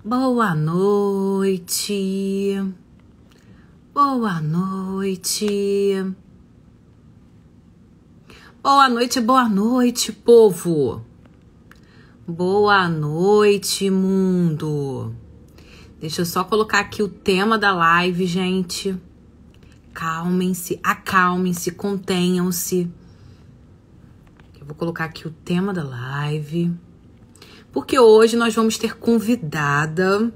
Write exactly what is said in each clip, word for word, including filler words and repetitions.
Boa noite. Boa noite. Boa noite, boa noite, povo. Boa noite, mundo. Deixa eu só colocar aqui o tema da live, gente. Calmem-se, acalmem-se, contenham-se. Eu vou colocar aqui o tema da live. Porque hoje nós vamos ter convidada.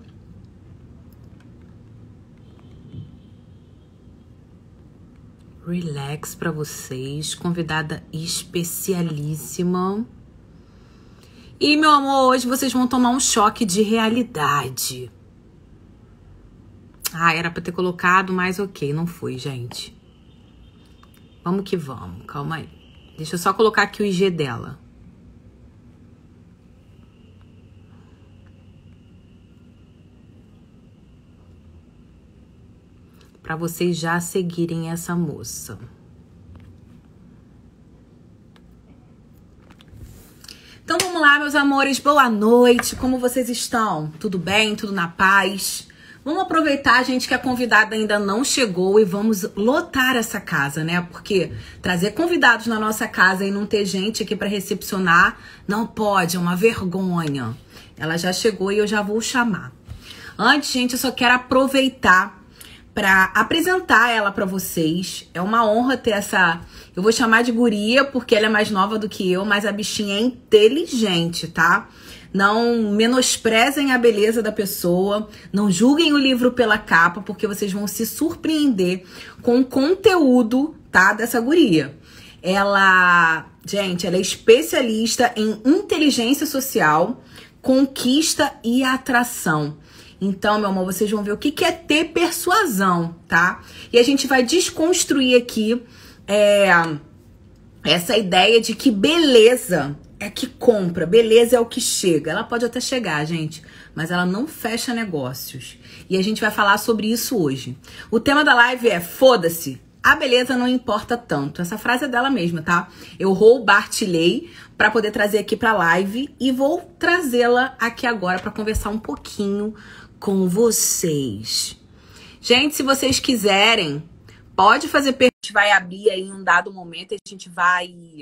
Relax para vocês. Convidada especialíssima. E, meu amor, hoje vocês vão tomar um choque de realidade. Ah, era pra ter colocado, mas ok, não foi, gente. Vamos que vamos, calma aí. Deixa eu só colocar aqui o I G dela. Para vocês já seguirem essa moça. Então vamos lá, meus amores, boa noite, como vocês estão? Tudo bem? Tudo na paz? Vamos aproveitar, gente, que a convidada ainda não chegou e vamos lotar essa casa, né? Porque trazer convidados na nossa casa e não ter gente aqui para recepcionar não pode, é uma vergonha. Ela já chegou e eu já vou chamar. Antes, gente, eu só quero aproveitar para apresentar ela para vocês. É uma honra ter essa... Eu vou chamar de guria porque ela é mais nova do que eu, mas a bichinha é inteligente, tá? Não menosprezem a beleza da pessoa, não julguem o livro pela capa, porque vocês vão se surpreender com o conteúdo, tá, dessa guria. Ela, gente, ela é especialista em inteligência social, conquista e atração. Então, meu amor, vocês vão ver o que é ter persuasão, tá? E a gente vai desconstruir aqui é, essa ideia de que beleza é que compra, beleza é o que chega. Ela pode até chegar, gente, mas ela não fecha negócios. E a gente vai falar sobre isso hoje. O tema da live é foda-se, a beleza não importa tanto. Essa frase é dela mesma, tá? Eu roubartilhei para poder trazer aqui pra live e vou trazê-la aqui agora para conversar um pouquinho com vocês. Gente, se vocês quiserem, pode fazer pergunta. A gente vai abrir aí em um dado momento, a gente vai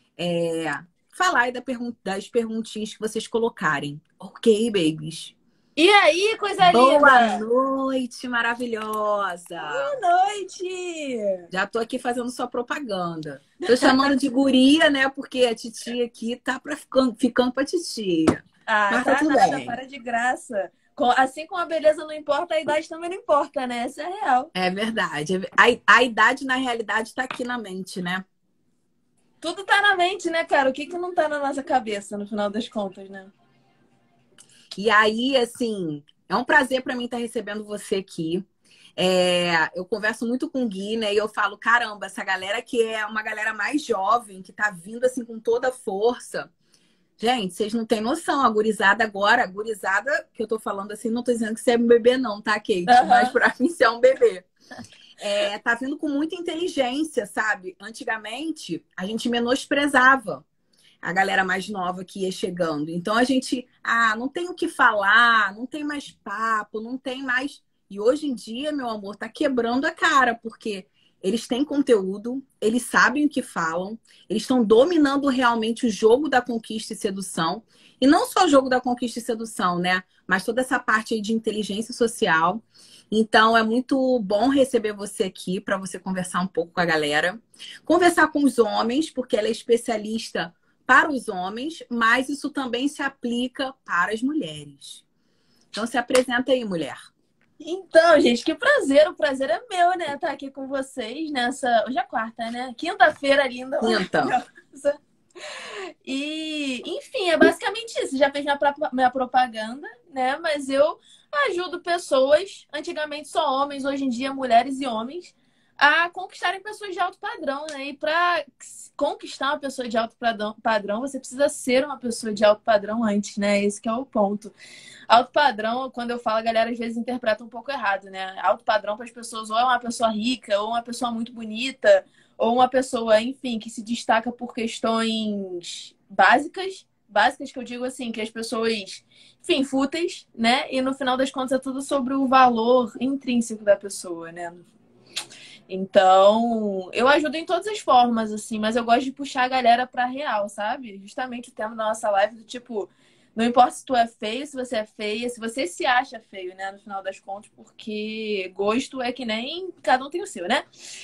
é, falar aí da pergun das perguntinhas que vocês colocarem. Ok, babies? E aí, coisa Boa linda? Boa noite, maravilhosa! Boa noite! Já tô aqui fazendo sua propaganda. Tô chamando de guria, né? Porque a titia aqui tá pra ficando, ficando pra titia. Ah, mas tá, tá tudo nada, bem. para de graça. Assim como a beleza não importa, a idade também não importa, né? Essa é real. É verdade. A, a idade, na realidade, tá aqui na mente, né? Tudo tá na mente, né, cara? O que que não tá na nossa cabeça, no final das contas, né? E aí, assim, é um prazer pra mim estar recebendo você aqui. É, eu converso muito com o Gui, né? E eu falo, caramba, essa galera que é uma galera mais jovem, que tá vindo, assim, com toda a força. Gente, vocês não têm noção, a gurizada agora, a gurizada que eu tô falando assim, não tô dizendo que você é um bebê não, tá, Kate? Uhum. Mas pra mim você é um bebê. É, tá vindo com muita inteligência, sabe? Antigamente, a gente menosprezava a galera mais nova que ia chegando. Então a gente, ah, não tem o que falar, não tem mais papo, não tem mais... E hoje em dia, meu amor, tá quebrando a cara, porque... Eles têm conteúdo, eles sabem o que falam, eles estão dominando realmente o jogo da conquista e sedução. E não só o jogo da conquista e sedução, né? Mas toda essa parte aí de inteligência social. Então, é muito bom receber você aqui para você conversar um pouco com a galera. Conversar com os homens, porque ela é especialista para os homens, mas isso também se aplica para as mulheres. Então, se apresenta aí, mulher. Então, gente, que prazer. O prazer é meu, né? Estar aqui com vocês nessa... Hoje é quarta, né? Quinta-feira linda. Quinta. E, enfim, é basicamente isso. Já fez minha, minha propaganda, né? Mas eu ajudo pessoas, antigamente só homens, hoje em dia mulheres e homens, a conquistarem pessoas de alto padrão, né? E para conquistar uma pessoa de alto padrão, você precisa ser uma pessoa de alto padrão antes, né? Esse que é o ponto. Alto padrão, quando eu falo, a galera às vezes interpreta um pouco errado, né? Alto padrão para as pessoas ou é uma pessoa rica, ou uma pessoa muito bonita, ou uma pessoa, enfim, que se destaca por questões básicas, básicas que eu digo assim, que as pessoas, enfim, fúteis, né? E no final das contas é tudo sobre o valor intrínseco da pessoa, né? Então, eu ajudo em todas as formas, assim, mas eu gosto de puxar a galera pra real, sabe? Justamente o tema da nossa live do tipo, não importa se tu é feio, se você é feia, se você se acha feio, né? No final das contas, porque gosto é que nem cada um tem o seu, né?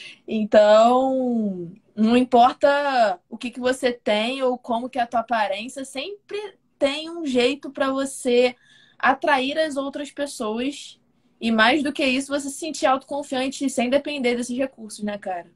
Então, não importa o que que você tem ou como que é a tua aparência, sempre tem um jeito pra você atrair as outras pessoas e mais do que isso, você se sentir autoconfiante sem depender desses recursos, né, cara?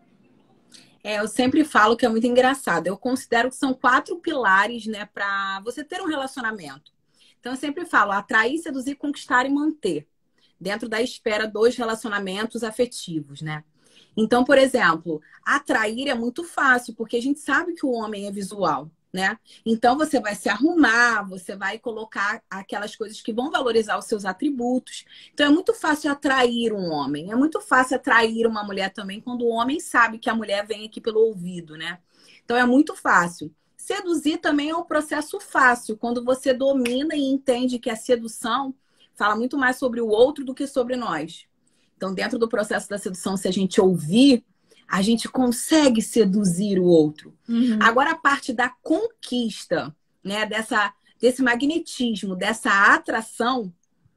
É, eu sempre falo que é muito engraçado. Eu considero que são quatro pilares, né, para você ter um relacionamento. Então, eu sempre falo: atrair, seduzir, conquistar e manter, dentro da esfera dos relacionamentos afetivos, né? Então, por exemplo, atrair é muito fácil, porque a gente sabe que o homem é visual, né? Então, você vai se arrumar, você vai colocar aquelas coisas que vão valorizar os seus atributos. Então, é muito fácil atrair um homem. É muito fácil atrair uma mulher também, quando o homem sabe que a mulher vem aqui pelo ouvido, né? Então, é muito fácil. Seduzir também é um processo fácil, quando você domina e entende que a sedução fala muito mais sobre o outro do que sobre nós. Então, dentro do processo da sedução, se a gente ouvir, a gente consegue seduzir o outro. Uhum. Agora, a parte da conquista, né, dessa, desse magnetismo, dessa atração,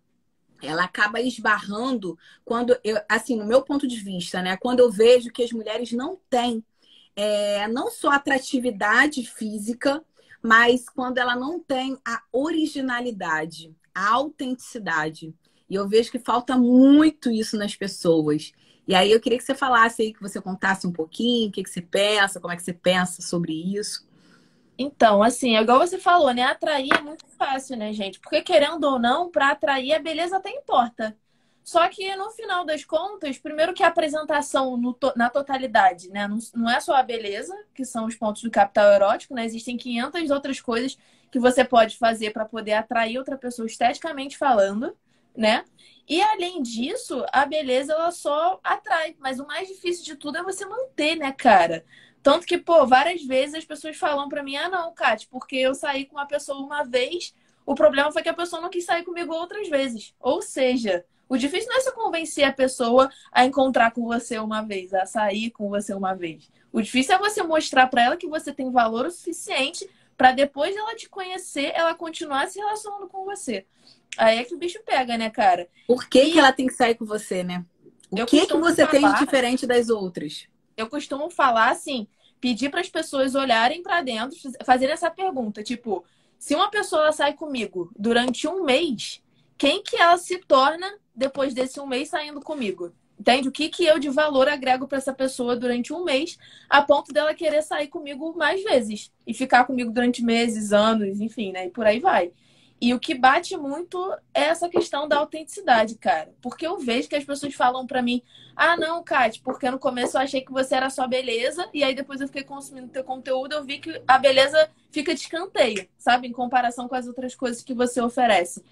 ela acaba esbarrando quando eu, assim, no meu ponto de vista, né, quando eu vejo que as mulheres não têm é, não só atratividade física, mas quando ela não tem a originalidade, a autenticidade. E eu vejo que falta muito isso nas pessoas. E aí eu queria que você falasse aí, que você contasse um pouquinho, o que, que você pensa, como é que você pensa sobre isso. Então, assim, é igual você falou, né? Atrair é muito fácil, né, gente? Porque querendo ou não, para atrair a beleza até importa. Só que no final das contas, primeiro que a apresentação no to- na totalidade, né? Não, não é só a beleza, que são os pontos do capital erótico, né? Existem quinhentas outras coisas que você pode fazer para poder atrair outra pessoa esteticamente falando, né? E além disso, a beleza ela só atrai, mas o mais difícil de tudo é você manter, né, cara? Tanto que, pô, várias vezes as pessoas falam pra mim: ah, não, Kate, porque eu saí com uma pessoa uma vez, o problema foi que a pessoa não quis sair comigo outras vezes. Ou seja, o difícil não é você convencer a pessoa a encontrar com você uma vez, a sair com você uma vez. O difícil é você mostrar pra ela que você tem valor o suficiente pra depois dela te conhecer, ela continuar se relacionando com você. Aí é que o bicho pega, né, cara? Por que E que ela tem que sair com você, né? O eu que que costumo você tem de falar diferente das outras? eu costumo falar assim, pedir para as pessoas olharem para dentro, fazerem essa pergunta, tipo, se uma pessoa sai comigo durante um mês, quem que ela se torna depois desse um mês saindo comigo? Entende? O que que eu de valor agrego para essa pessoa durante um mês, a ponto dela querer sair comigo mais vezes e ficar comigo durante meses, anos, enfim, né? E por aí vai. E o que bate muito é essa questão da autenticidade, cara. Porque eu vejo que as pessoas falam pra mim: ah, não, Kate, porque no começo eu achei que você era só beleza, e aí depois eu fiquei consumindo teu conteúdo, eu vi que a beleza fica de escanteio, sabe? Em comparação com as outras coisas que você oferece.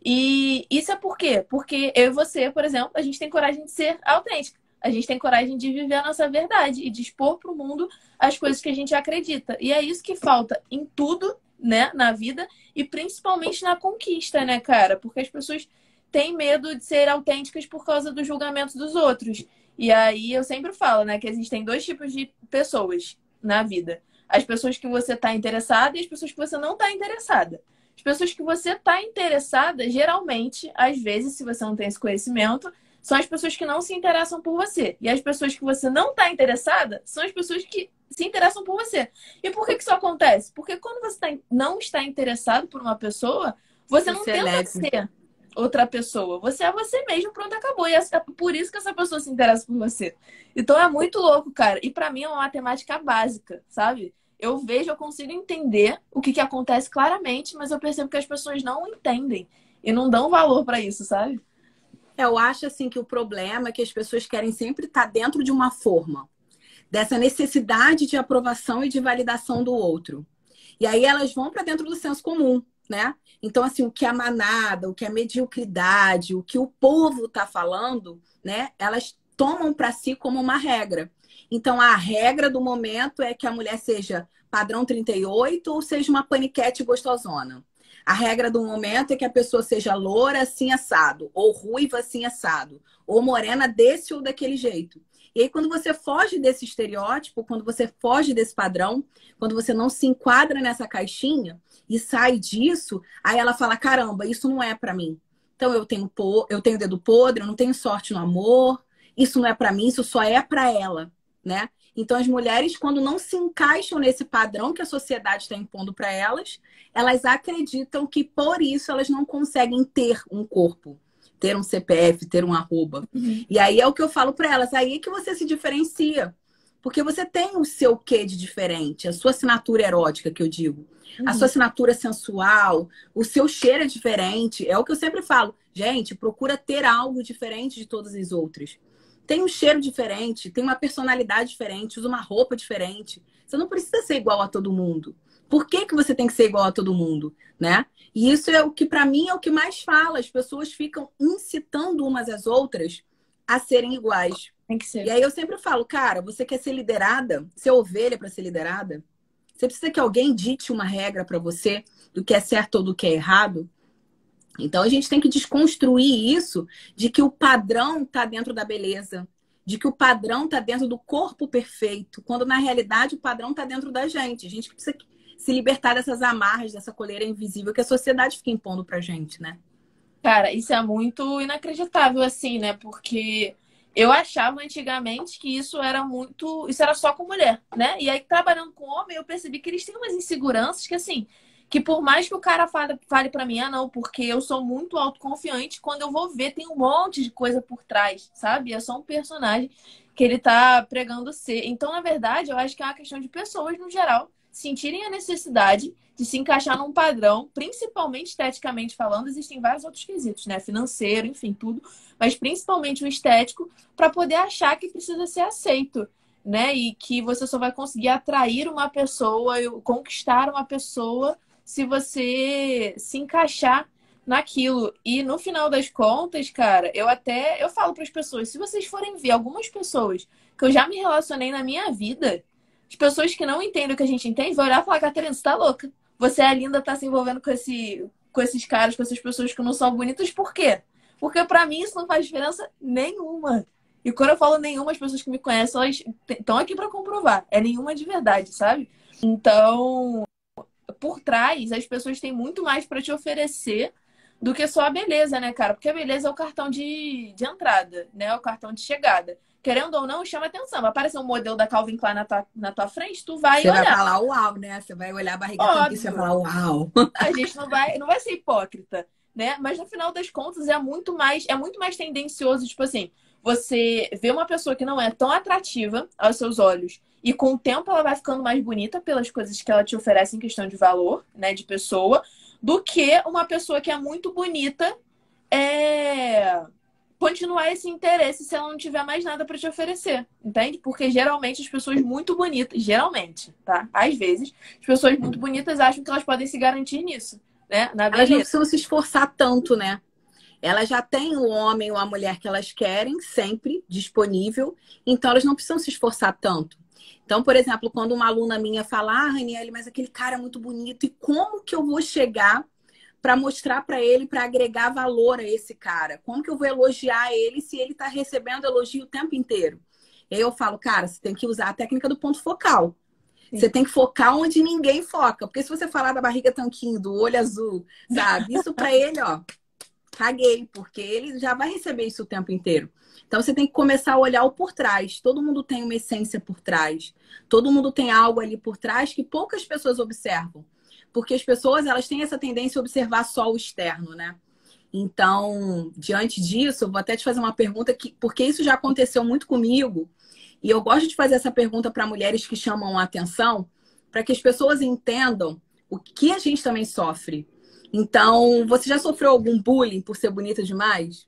E isso é por quê? Porque eu e você, por exemplo, a gente tem coragem de ser autêntica. A gente tem coragem de viver a nossa verdade e de expor pro mundo as coisas que a gente acredita. E é isso que falta em tudo, né, na vida e principalmente na conquista, né, cara? Porque as pessoas têm medo de ser autênticas por causa do julgamento dos outros. E aí eu sempre falo, né, que existem dois tipos de pessoas na vida: as pessoas que você tá interessada e as pessoas que você não tá interessada. As pessoas que você tá interessada, geralmente, às vezes, se você não tem esse conhecimento, são as pessoas que não se interessam por você. E as pessoas que você não tá interessada são as pessoas que se interessam por você. E por que que isso acontece? Porque quando você tá, não está interessado por uma pessoa, você não Você é tenta leve. ser outra pessoa. Você é você mesmo, pronto, acabou. E é por isso que essa pessoa se interessa por você. Então é muito louco, cara. E pra mim é uma matemática básica, sabe? Eu vejo, eu consigo entender o que que acontece claramente, mas eu percebo que as pessoas não entendem e não dão valor pra isso, sabe? Eu acho assim que o problema é que as pessoas querem sempre estar dentro de uma forma, dessa necessidade de aprovação e de validação do outro. E aí elas vão para dentro do senso comum, né? Então, assim, o que a manada, o que a mediocridade, o que o povo está falando, né? Elas tomam para si como uma regra. Então, a regra do momento é que a mulher seja padrão trinta e oito ou seja uma paniquete gostosona. A regra do momento é que a pessoa seja loura, assim assado, ou ruiva, assim assado, ou morena desse ou daquele jeito. E aí, quando você foge desse estereótipo, quando você foge desse padrão, quando você não se enquadra nessa caixinha e sai disso, aí ela fala: caramba, isso não é pra mim. Então, eu tenho, po eu tenho dedo podre, eu não tenho sorte no amor, isso não é pra mim, isso só é pra ela, né? Então, as mulheres, quando não se encaixam nesse padrão que a sociedade está impondo para elas, elas acreditam que por isso elas não conseguem ter um corpo, ter um C P F, ter um arroba. Uhum. E aí é o que eu falo para elas, aí é que você se diferencia. Porque você tem o seu quê de diferente, a sua assinatura erótica, que eu digo. Uhum. A sua assinatura sensual, o seu cheiro é diferente. É o que eu sempre falo. Gente, procura ter algo diferente de todas as outras. Tem um cheiro diferente, tem uma personalidade diferente, usa uma roupa diferente. Você não precisa ser igual a todo mundo. Por que que você tem que ser igual a todo mundo, né? E isso é o que, para mim, é o que mais fala. As pessoas ficam incitando umas às outras a serem iguais. Tem que ser. E aí eu sempre falo, cara, você quer ser liderada? Ser ovelha para ser liderada? Você precisa que alguém dite uma regra para você do que é certo ou do que é errado? Então, a gente tem que desconstruir isso de que o padrão está dentro da beleza, de que o padrão está dentro do corpo perfeito, quando na realidade o padrão está dentro da gente. A gente precisa se libertar dessas amarras, dessa coleira invisível que a sociedade fica impondo pra gente, né? Cara, isso é muito inacreditável, assim, né? Porque eu achava antigamente que isso era muito. Isso era só com mulher, né? E aí, trabalhando com homem, eu percebi que eles têm umas inseguranças que, assim, que por mais que o cara fale, fale pra mim, ah, não, porque eu sou muito autoconfiante, quando eu vou ver, tem um monte de coisa por trás, sabe? É só um personagem que ele tá pregando ser. Então, na verdade, eu acho que é uma questão de pessoas, no geral, sentirem a necessidade de se encaixar num padrão, principalmente esteticamente falando, existem vários outros quesitos, né? Financeiro, enfim, tudo, mas principalmente o estético, para poder achar que precisa ser aceito, né? E que você só vai conseguir atrair uma pessoa, conquistar uma pessoa, se você se encaixar naquilo. E no final das contas, cara, eu até eu falo para as pessoas, se vocês forem ver algumas pessoas que eu já me relacionei na minha vida, as pessoas que não entendem o que a gente entende vão olhar e falar: Catarina, você tá louca. Você é linda, tá se envolvendo com, esse, com esses caras, com essas pessoas que não são bonitas. Por quê? Porque pra mim isso não faz diferença nenhuma. E quando eu falo nenhuma, as pessoas que me conhecem, elas estão aqui pra comprovar. É nenhuma de verdade, sabe? Então, por trás, as pessoas têm muito mais pra te oferecer do que só a beleza, né, cara? Porque a beleza é o cartão de, de entrada, né? É o cartão de chegada. Querendo ou não, chama atenção. Vai aparecer um modelo da Calvin Klein na tua, na tua frente, tu vai Você olhar. vai falar uau, né? Você vai olhar a barriga tanquinho e você vai falar uau. A gente não vai, não vai ser hipócrita, né? Mas no final das contas é muito mais, é muito mais tendencioso, tipo assim, você vê uma pessoa que não é tão atrativa aos seus olhos e com o tempo ela vai ficando mais bonita pelas coisas que ela te oferece em questão de valor, né, de pessoa, do que uma pessoa que é muito bonita é continuar esse interesse se ela não tiver mais nada para te oferecer, entende? Porque geralmente as pessoas muito bonitas, geralmente, tá? Às vezes, as pessoas muito bonitas acham que elas podem se garantir nisso, né? Na Elas não precisam se esforçar tanto, né? Elas já têm o homem ou a mulher que elas querem, sempre disponível, então elas não precisam se esforçar tanto. Então, por exemplo, quando uma aluna minha fala: ah, Raniele, mas aquele cara é muito bonito, e como que eu vou chegar para mostrar para ele, para agregar valor a esse cara? Como que eu vou elogiar ele se ele está recebendo elogio o tempo inteiro? E aí eu falo: cara, você tem que usar a técnica do ponto focal. Sim. Você tem que focar onde ninguém foca. Porque se você falar da barriga tanquinho, do olho azul, sabe? Isso para ele, ó, caguei, porque ele já vai receber isso o tempo inteiro. Então você tem que começar a olhar o por trás. Todo mundo tem uma essência por trás. Todo mundo tem algo ali por trás que poucas pessoas observam. Porque as pessoas, elas têm essa tendência a observar só o externo, né? Então, diante disso, eu vou até te fazer uma pergunta, que, porque isso já aconteceu muito comigo, e eu gosto de fazer essa pergunta para mulheres que chamam a atenção, para que as pessoas entendam o que a gente também sofre. Então, você já sofreu algum bullying por ser bonita demais?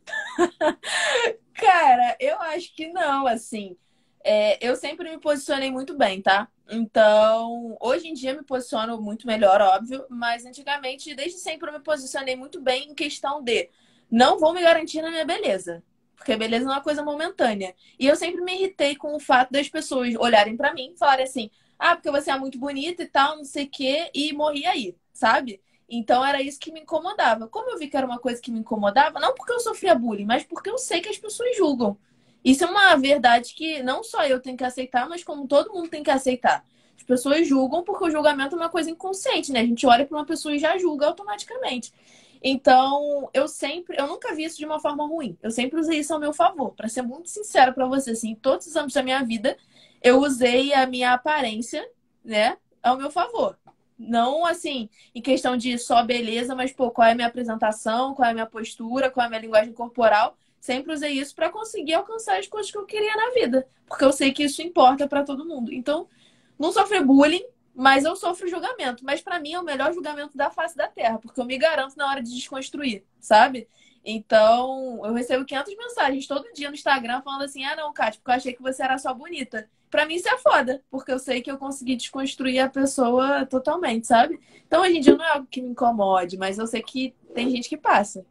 Cara, eu acho que não, assim. É, eu sempre me posicionei muito bem, tá? Então, hoje em dia me posiciono muito melhor, óbvio, mas antigamente, desde sempre, eu me posicionei muito bem em questão de não vou me garantir na minha beleza. Porque a beleza não é uma coisa momentânea. E eu sempre me irritei com o fato das pessoas olharem pra mim e falarem assim, ah, porque você é muito bonita e tal, não sei o quê, e morri aí, sabe? Então era isso que me incomodava. Como eu vi que era uma coisa que me incomodava, não porque eu sofria bullying, mas porque eu sei que as pessoas julgam. Isso é uma verdade que não só eu tenho que aceitar, mas como todo mundo tem que aceitar. As pessoas julgam porque o julgamento é uma coisa inconsciente, né? A gente olha para uma pessoa e já julga automaticamente. Então, eu sempre, eu nunca vi isso de uma forma ruim. Eu sempre usei isso ao meu favor. Para ser muito sincera para você, assim, em todos os âmbitos da minha vida, eu usei a minha aparência, né, ao meu favor. Não, assim, em questão de só beleza, mas, pô, qual é a minha apresentação, qual é a minha postura, qual é a minha linguagem corporal. Sempre usei isso para conseguir alcançar as coisas que eu queria na vida. Porque eu sei que isso importa para todo mundo. Então, não sofri bullying, mas eu sofro julgamento. Mas para mim é o melhor julgamento da face da Terra, porque eu me garanto na hora de desconstruir, sabe? Então, eu recebo quinhentas mensagens todo dia no Instagram falando assim, ah, não, Kátia, porque eu achei que você era só bonita. Pra mim isso é foda, porque eu sei que eu consegui desconstruir a pessoa totalmente, sabe? Então, hoje em dia não é algo que me incomode, mas eu sei que tem gente que passa.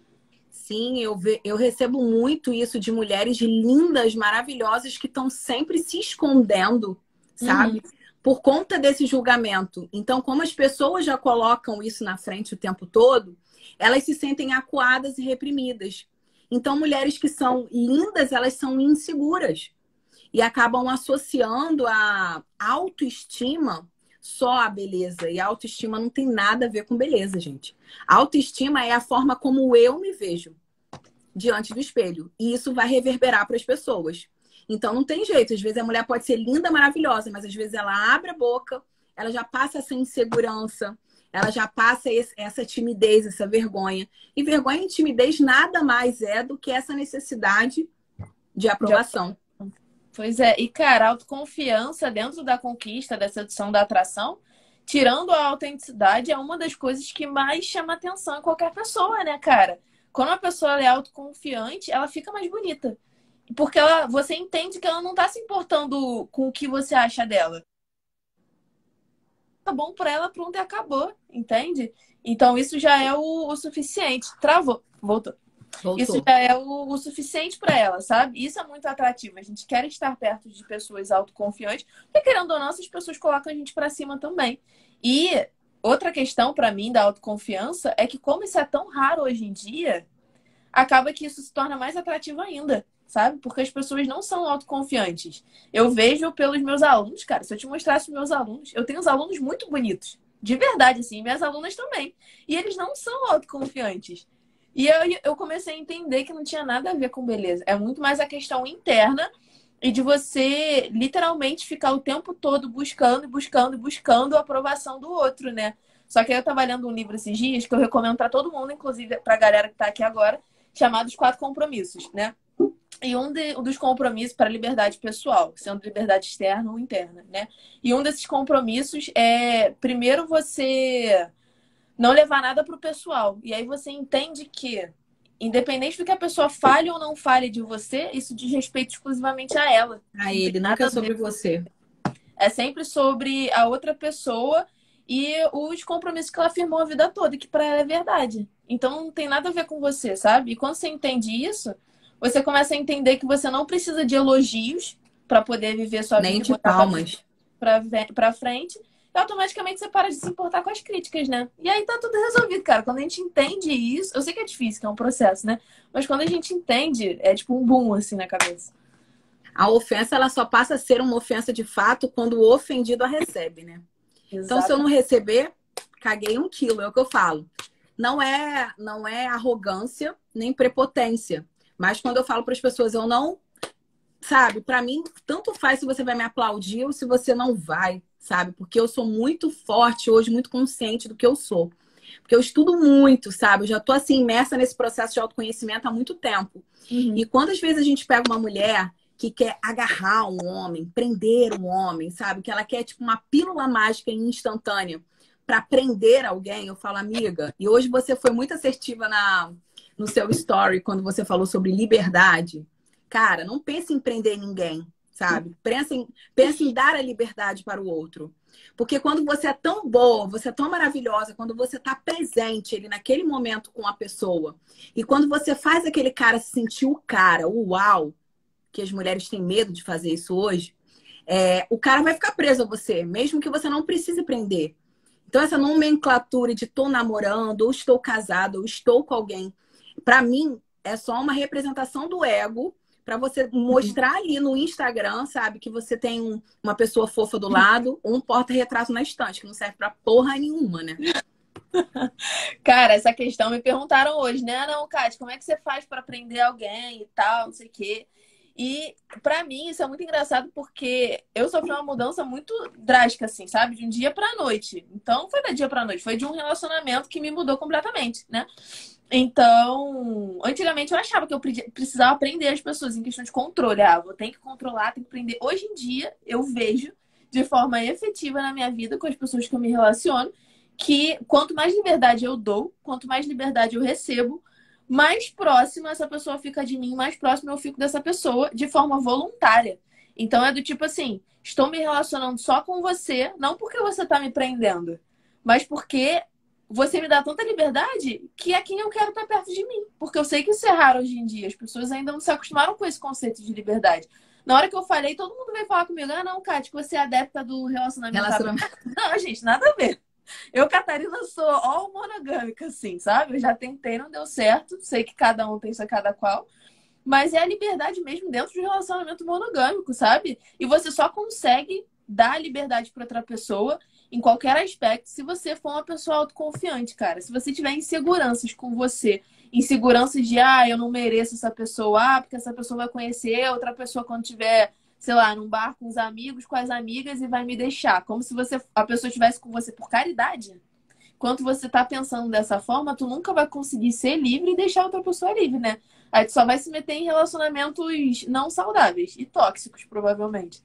Sim, eu, ve... eu recebo muito isso de mulheres lindas, maravilhosas, que estão sempre se escondendo, sabe? Uhum. Por conta desse julgamento. Então, como as pessoas já colocam isso na frente o tempo todo, elas se sentem acuadas e reprimidas. Então, mulheres que são lindas, elas são inseguras. E acabam associando a autoestima só à beleza. E a autoestima não tem nada a ver com beleza, gente. A autoestima é a forma como eu me vejo diante do espelho. E isso vai reverberar para as pessoas. Então não tem jeito. Às vezes a mulher pode ser linda, maravilhosa, mas às vezes ela abre a boca, ela já passa essa insegurança, ela já passa esse, essa timidez, essa vergonha. E vergonha e timidez nada mais é do que essa necessidade de aprovação. Pois é, e cara, a autoconfiança dentro da conquista, da sedução, da atração, tirando a autenticidade, é uma das coisas que mais chama atenção em qualquer pessoa, né, cara? Quando uma pessoa é autoconfiante, ela fica mais bonita. Porque ela, você entende que ela não tá se importando com o que você acha dela. Tá bom pra ela, pronto, e acabou, entende? Então isso já é o, o suficiente. Travou, voltou. Voltou. Isso já é o, o suficiente para ela, sabe? Isso é muito atrativo. A gente quer estar perto de pessoas autoconfiantes, porque querendo ou não, essas pessoas colocam a gente para cima também. E outra questão para mim da autoconfiança é que como isso é tão raro hoje em dia, acaba que isso se torna mais atrativo ainda, sabe? Porque as pessoas não são autoconfiantes. Eu vejo pelos meus alunos, cara, se eu te mostrasse os meus alunos, eu tenho uns alunos muito bonitos, de verdade, assim, minhas alunas também. E eles não são autoconfiantes. E eu, eu comecei a entender que não tinha nada a ver com beleza. É muito mais a questão interna e de você literalmente ficar o tempo todo buscando e buscando e buscando a aprovação do outro, né? Só que aí eu tava lendo um livro esses dias que eu recomendo para todo mundo, inclusive pra galera que tá aqui agora, chamado Os Quatro Compromissos, né? E um, de, um dos compromissos para a liberdade pessoal, sendo liberdade externa ou interna, né? E um desses compromissos é, primeiro, você não levar nada pro pessoal. E aí você entende que, independente do que a pessoa fale ou não fale de você, isso diz respeito exclusivamente a ela. A ele, nunca é sobre você. É sempre sobre a outra pessoa e os compromissos que ela firmou a vida toda, que para ela é verdade. Então não tem nada a ver com você, sabe? E quando você entende isso, você começa a entender que você não precisa de elogios para poder viver sua vida. Nem de palmas. Pra, pra frente. E automaticamente você para de se importar com as críticas, né? E aí tá tudo resolvido, cara. Quando a gente entende isso, eu sei que é difícil, que é um processo, né? Mas quando a gente entende, é tipo um boom assim na cabeça. A ofensa, ela só passa a ser uma ofensa de fato quando o ofendido a recebe, né? Exatamente. Então, se eu não receber, caguei um quilo, é o que eu falo. Não é, não é arrogância nem prepotência. Mas quando eu falo para as pessoas, eu não... Sabe, para mim, tanto faz se você vai me aplaudir ou se você não vai, sabe? Porque eu sou muito forte hoje, muito consciente do que eu sou. Porque eu estudo muito, sabe? Eu já tô assim, imersa nesse processo de autoconhecimento há muito tempo. Uhum. E quando às vezes a gente pega uma mulher que quer agarrar um homem, prender um homem, sabe? Que ela quer tipo uma pílula mágica instantânea para prender alguém, eu falo, amiga, e hoje você foi muito assertiva na, no seu story quando você falou sobre liberdade. Cara, não pense em prender ninguém, sabe? Pensa em, pensa em dar a liberdade para o outro. Porque quando você é tão boa, você é tão maravilhosa, quando você está presente ali naquele momento com a pessoa, e quando você faz aquele cara se sentir o cara, o uau, que as mulheres têm medo de fazer isso hoje, é, o cara vai ficar preso a você, mesmo que você não precise prender. Então, essa nomenclatura de estou namorando, ou estou casado, ou estou com alguém, para mim, é só uma representação do ego para você mostrar ali no Instagram, sabe, que você tem um, uma pessoa fofa do lado, ou um porta-retrato na estante, que não serve pra porra nenhuma, né? Cara, essa questão me perguntaram hoje, né? Ah, não, Kátia, como é que você faz para prender alguém e tal, não sei o quê. E pra mim isso é muito engraçado porque eu sofri uma mudança muito drástica, assim, sabe? De um dia pra noite. Então, foi da dia pra noite. Foi de um relacionamento que me mudou completamente, né? Então, antigamente eu achava que eu precisava aprender as pessoas em questão de controle. Ah, vou ter que controlar, tenho que aprender. Hoje em dia, eu vejo de forma efetiva na minha vida com as pessoas que eu me relaciono que quanto mais liberdade eu dou, quanto mais liberdade eu recebo, mais próxima essa pessoa fica de mim, mais próxima eu fico dessa pessoa de forma voluntária. Então é do tipo assim, estou me relacionando só com você, não porque você está me prendendo, mas porque você me dá tanta liberdade que é quem eu quero estar perto de mim. Porque eu sei que isso é raro hoje em dia. As pessoas ainda não se acostumaram com esse conceito de liberdade. Na hora que eu falei, todo mundo veio falar comigo, ah, não, Kátia, que você é adepta do relacionamento. Relacionamento. Não, gente, nada a ver. Eu, Catarina, sou all monogâmica, assim, sabe? Eu já tentei, não deu certo. Sei que cada um tem isso a cada qual. Mas é a liberdade mesmo dentro de um relacionamento monogâmico, sabe? E você só consegue dar liberdade para outra pessoa em qualquer aspecto se você for uma pessoa autoconfiante, cara. Se você tiver inseguranças com você, inseguranças de, ah, eu não mereço essa pessoa, ah, porque essa pessoa vai conhecer outra pessoa quando tiver, sei lá, num bar com os amigos, com as amigas e vai me deixar. Como se você, a pessoa estivesse com você por caridade. Enquanto você tá pensando dessa forma, tu nunca vai conseguir ser livre e deixar outra pessoa livre, né? Aí tu só vai se meter em relacionamentos não saudáveis e tóxicos, provavelmente.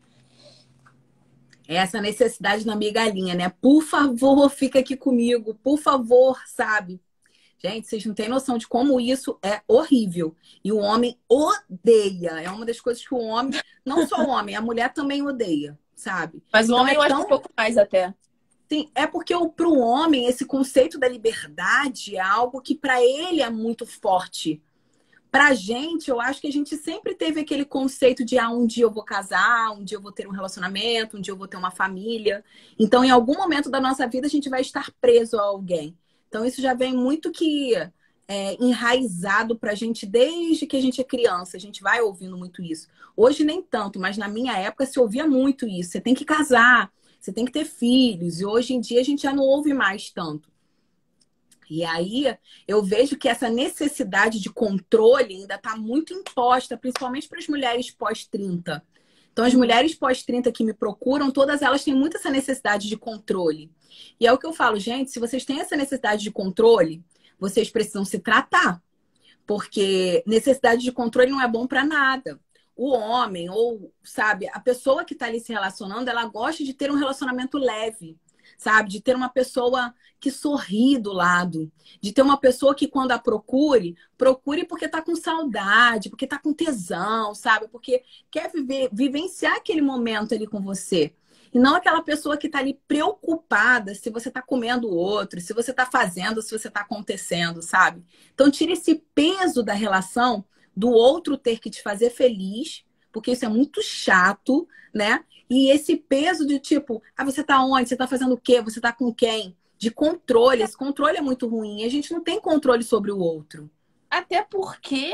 Essa necessidade na migalhinha, né? Por favor, fica aqui comigo. Por favor, sabe? Gente, vocês não têm noção de como isso é horrível. E o homem odeia. É uma das coisas que o homem... Não só o homem, a mulher também odeia, sabe? Mas o então, homem é eu tão... acho um pouco mais até. Sim, é porque para o homem esse conceito da liberdade é algo que para ele é muito forte. Pra gente, eu acho que a gente sempre teve aquele conceito de ah, um dia eu vou casar, um dia eu vou ter um relacionamento, um dia eu vou ter uma família. Então, em algum momento da nossa vida, a gente vai estar preso a alguém. Então, isso já vem muito que é, enraizado pra gente desde que a gente é criança. A gente vai ouvindo muito isso. Hoje nem tanto, mas na minha época se ouvia muito isso. Você tem que casar, você tem que ter filhos. E hoje em dia a gente já não ouve mais tanto. E aí eu vejo que essa necessidade de controle ainda está muito imposta, principalmente para as mulheres pós trinta. Então, as mulheres pós trinta que me procuram, todas elas têm muito essa necessidade de controle. E é o que eu falo, gente, se vocês têm essa necessidade de controle, vocês precisam se tratar. Porque necessidade de controle não é bom para nada. O homem, ou, sabe, a pessoa que está ali se relacionando, ela gosta de ter um relacionamento leve. Sabe? De ter uma pessoa que sorri do lado. De ter uma pessoa que quando a procure, procure porque tá com saudade, porque tá com tesão, sabe? Porque quer viver, vivenciar aquele momento ali com você. E não aquela pessoa que tá ali preocupada se você tá comendo o outro, se você tá fazendo, se você tá acontecendo, sabe? Então tira esse peso da relação do outro ter que te fazer feliz, porque isso é muito chato, né? E esse peso de tipo, ah, você tá onde? Você tá fazendo o quê? Você tá com quem? De controle. Esse controle é muito ruim. A gente não tem controle sobre o outro. Até porque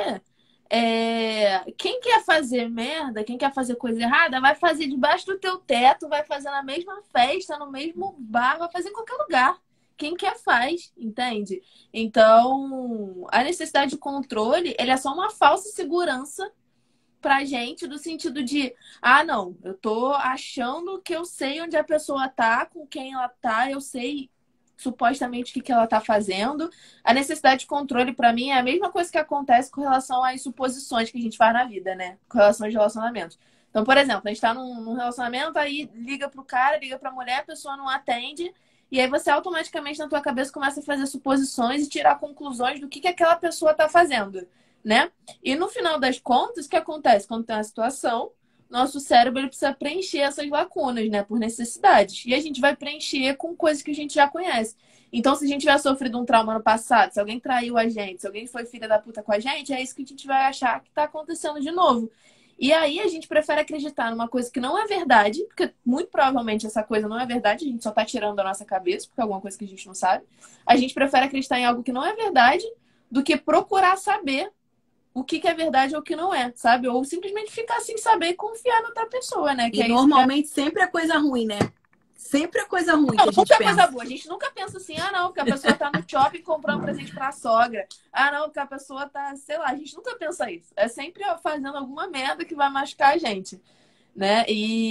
é, quem quer fazer merda, quem quer fazer coisa errada, vai fazer debaixo do teu teto, vai fazer na mesma festa, no mesmo bar, vai fazer em qualquer lugar. Quem quer faz, entende? Então, a necessidade de controle, ele é só uma falsa segurança pra gente, do sentido de, ah, não, eu tô achando que eu sei onde a pessoa tá, com quem ela tá, eu sei supostamente o que, que ela tá fazendo. A necessidade de controle, pra mim, é a mesma coisa que acontece com relação às suposições que a gente faz na vida, né? Com relação aos relacionamentos. Então, por exemplo, a gente tá num, num relacionamento, aí liga pro cara, liga pra mulher, a pessoa não atende, e aí você automaticamente na tua cabeça começa a fazer suposições e tirar conclusões do que, que aquela pessoa tá fazendo, né? E no final das contas, o que acontece? Quando tem uma situação, nosso cérebro ele precisa preencher essas lacunas, né? Por necessidades. E a gente vai preencher com coisas que a gente já conhece. Então, se a gente tiver sofrido um trauma no passado, se alguém traiu a gente, se alguém foi filha da puta com a gente, é isso que a gente vai achar que tá acontecendo de novo. E aí a gente prefere acreditar numa coisa que não é verdade, porque muito provavelmente essa coisa não é verdade, a gente só tá tirando da nossa cabeça, porque é alguma coisa que a gente não sabe. A gente prefere acreditar em algo que não é verdade do que procurar saber o que, que é verdade ou o que não é, sabe? Ou simplesmente ficar sem saber e confiar na outra pessoa, né? Que E é isso que é... normalmente sempre é coisa ruim, né? Sempre é coisa ruim Não, que a gente nunca é pensa. coisa boa. A gente nunca pensa assim, ah, não, porque a pessoa tá no shopping comprando um presente pra sogra. Ah, não, porque a pessoa tá, sei lá, a gente nunca pensa isso. É sempre fazendo alguma merda que vai machucar a gente, né?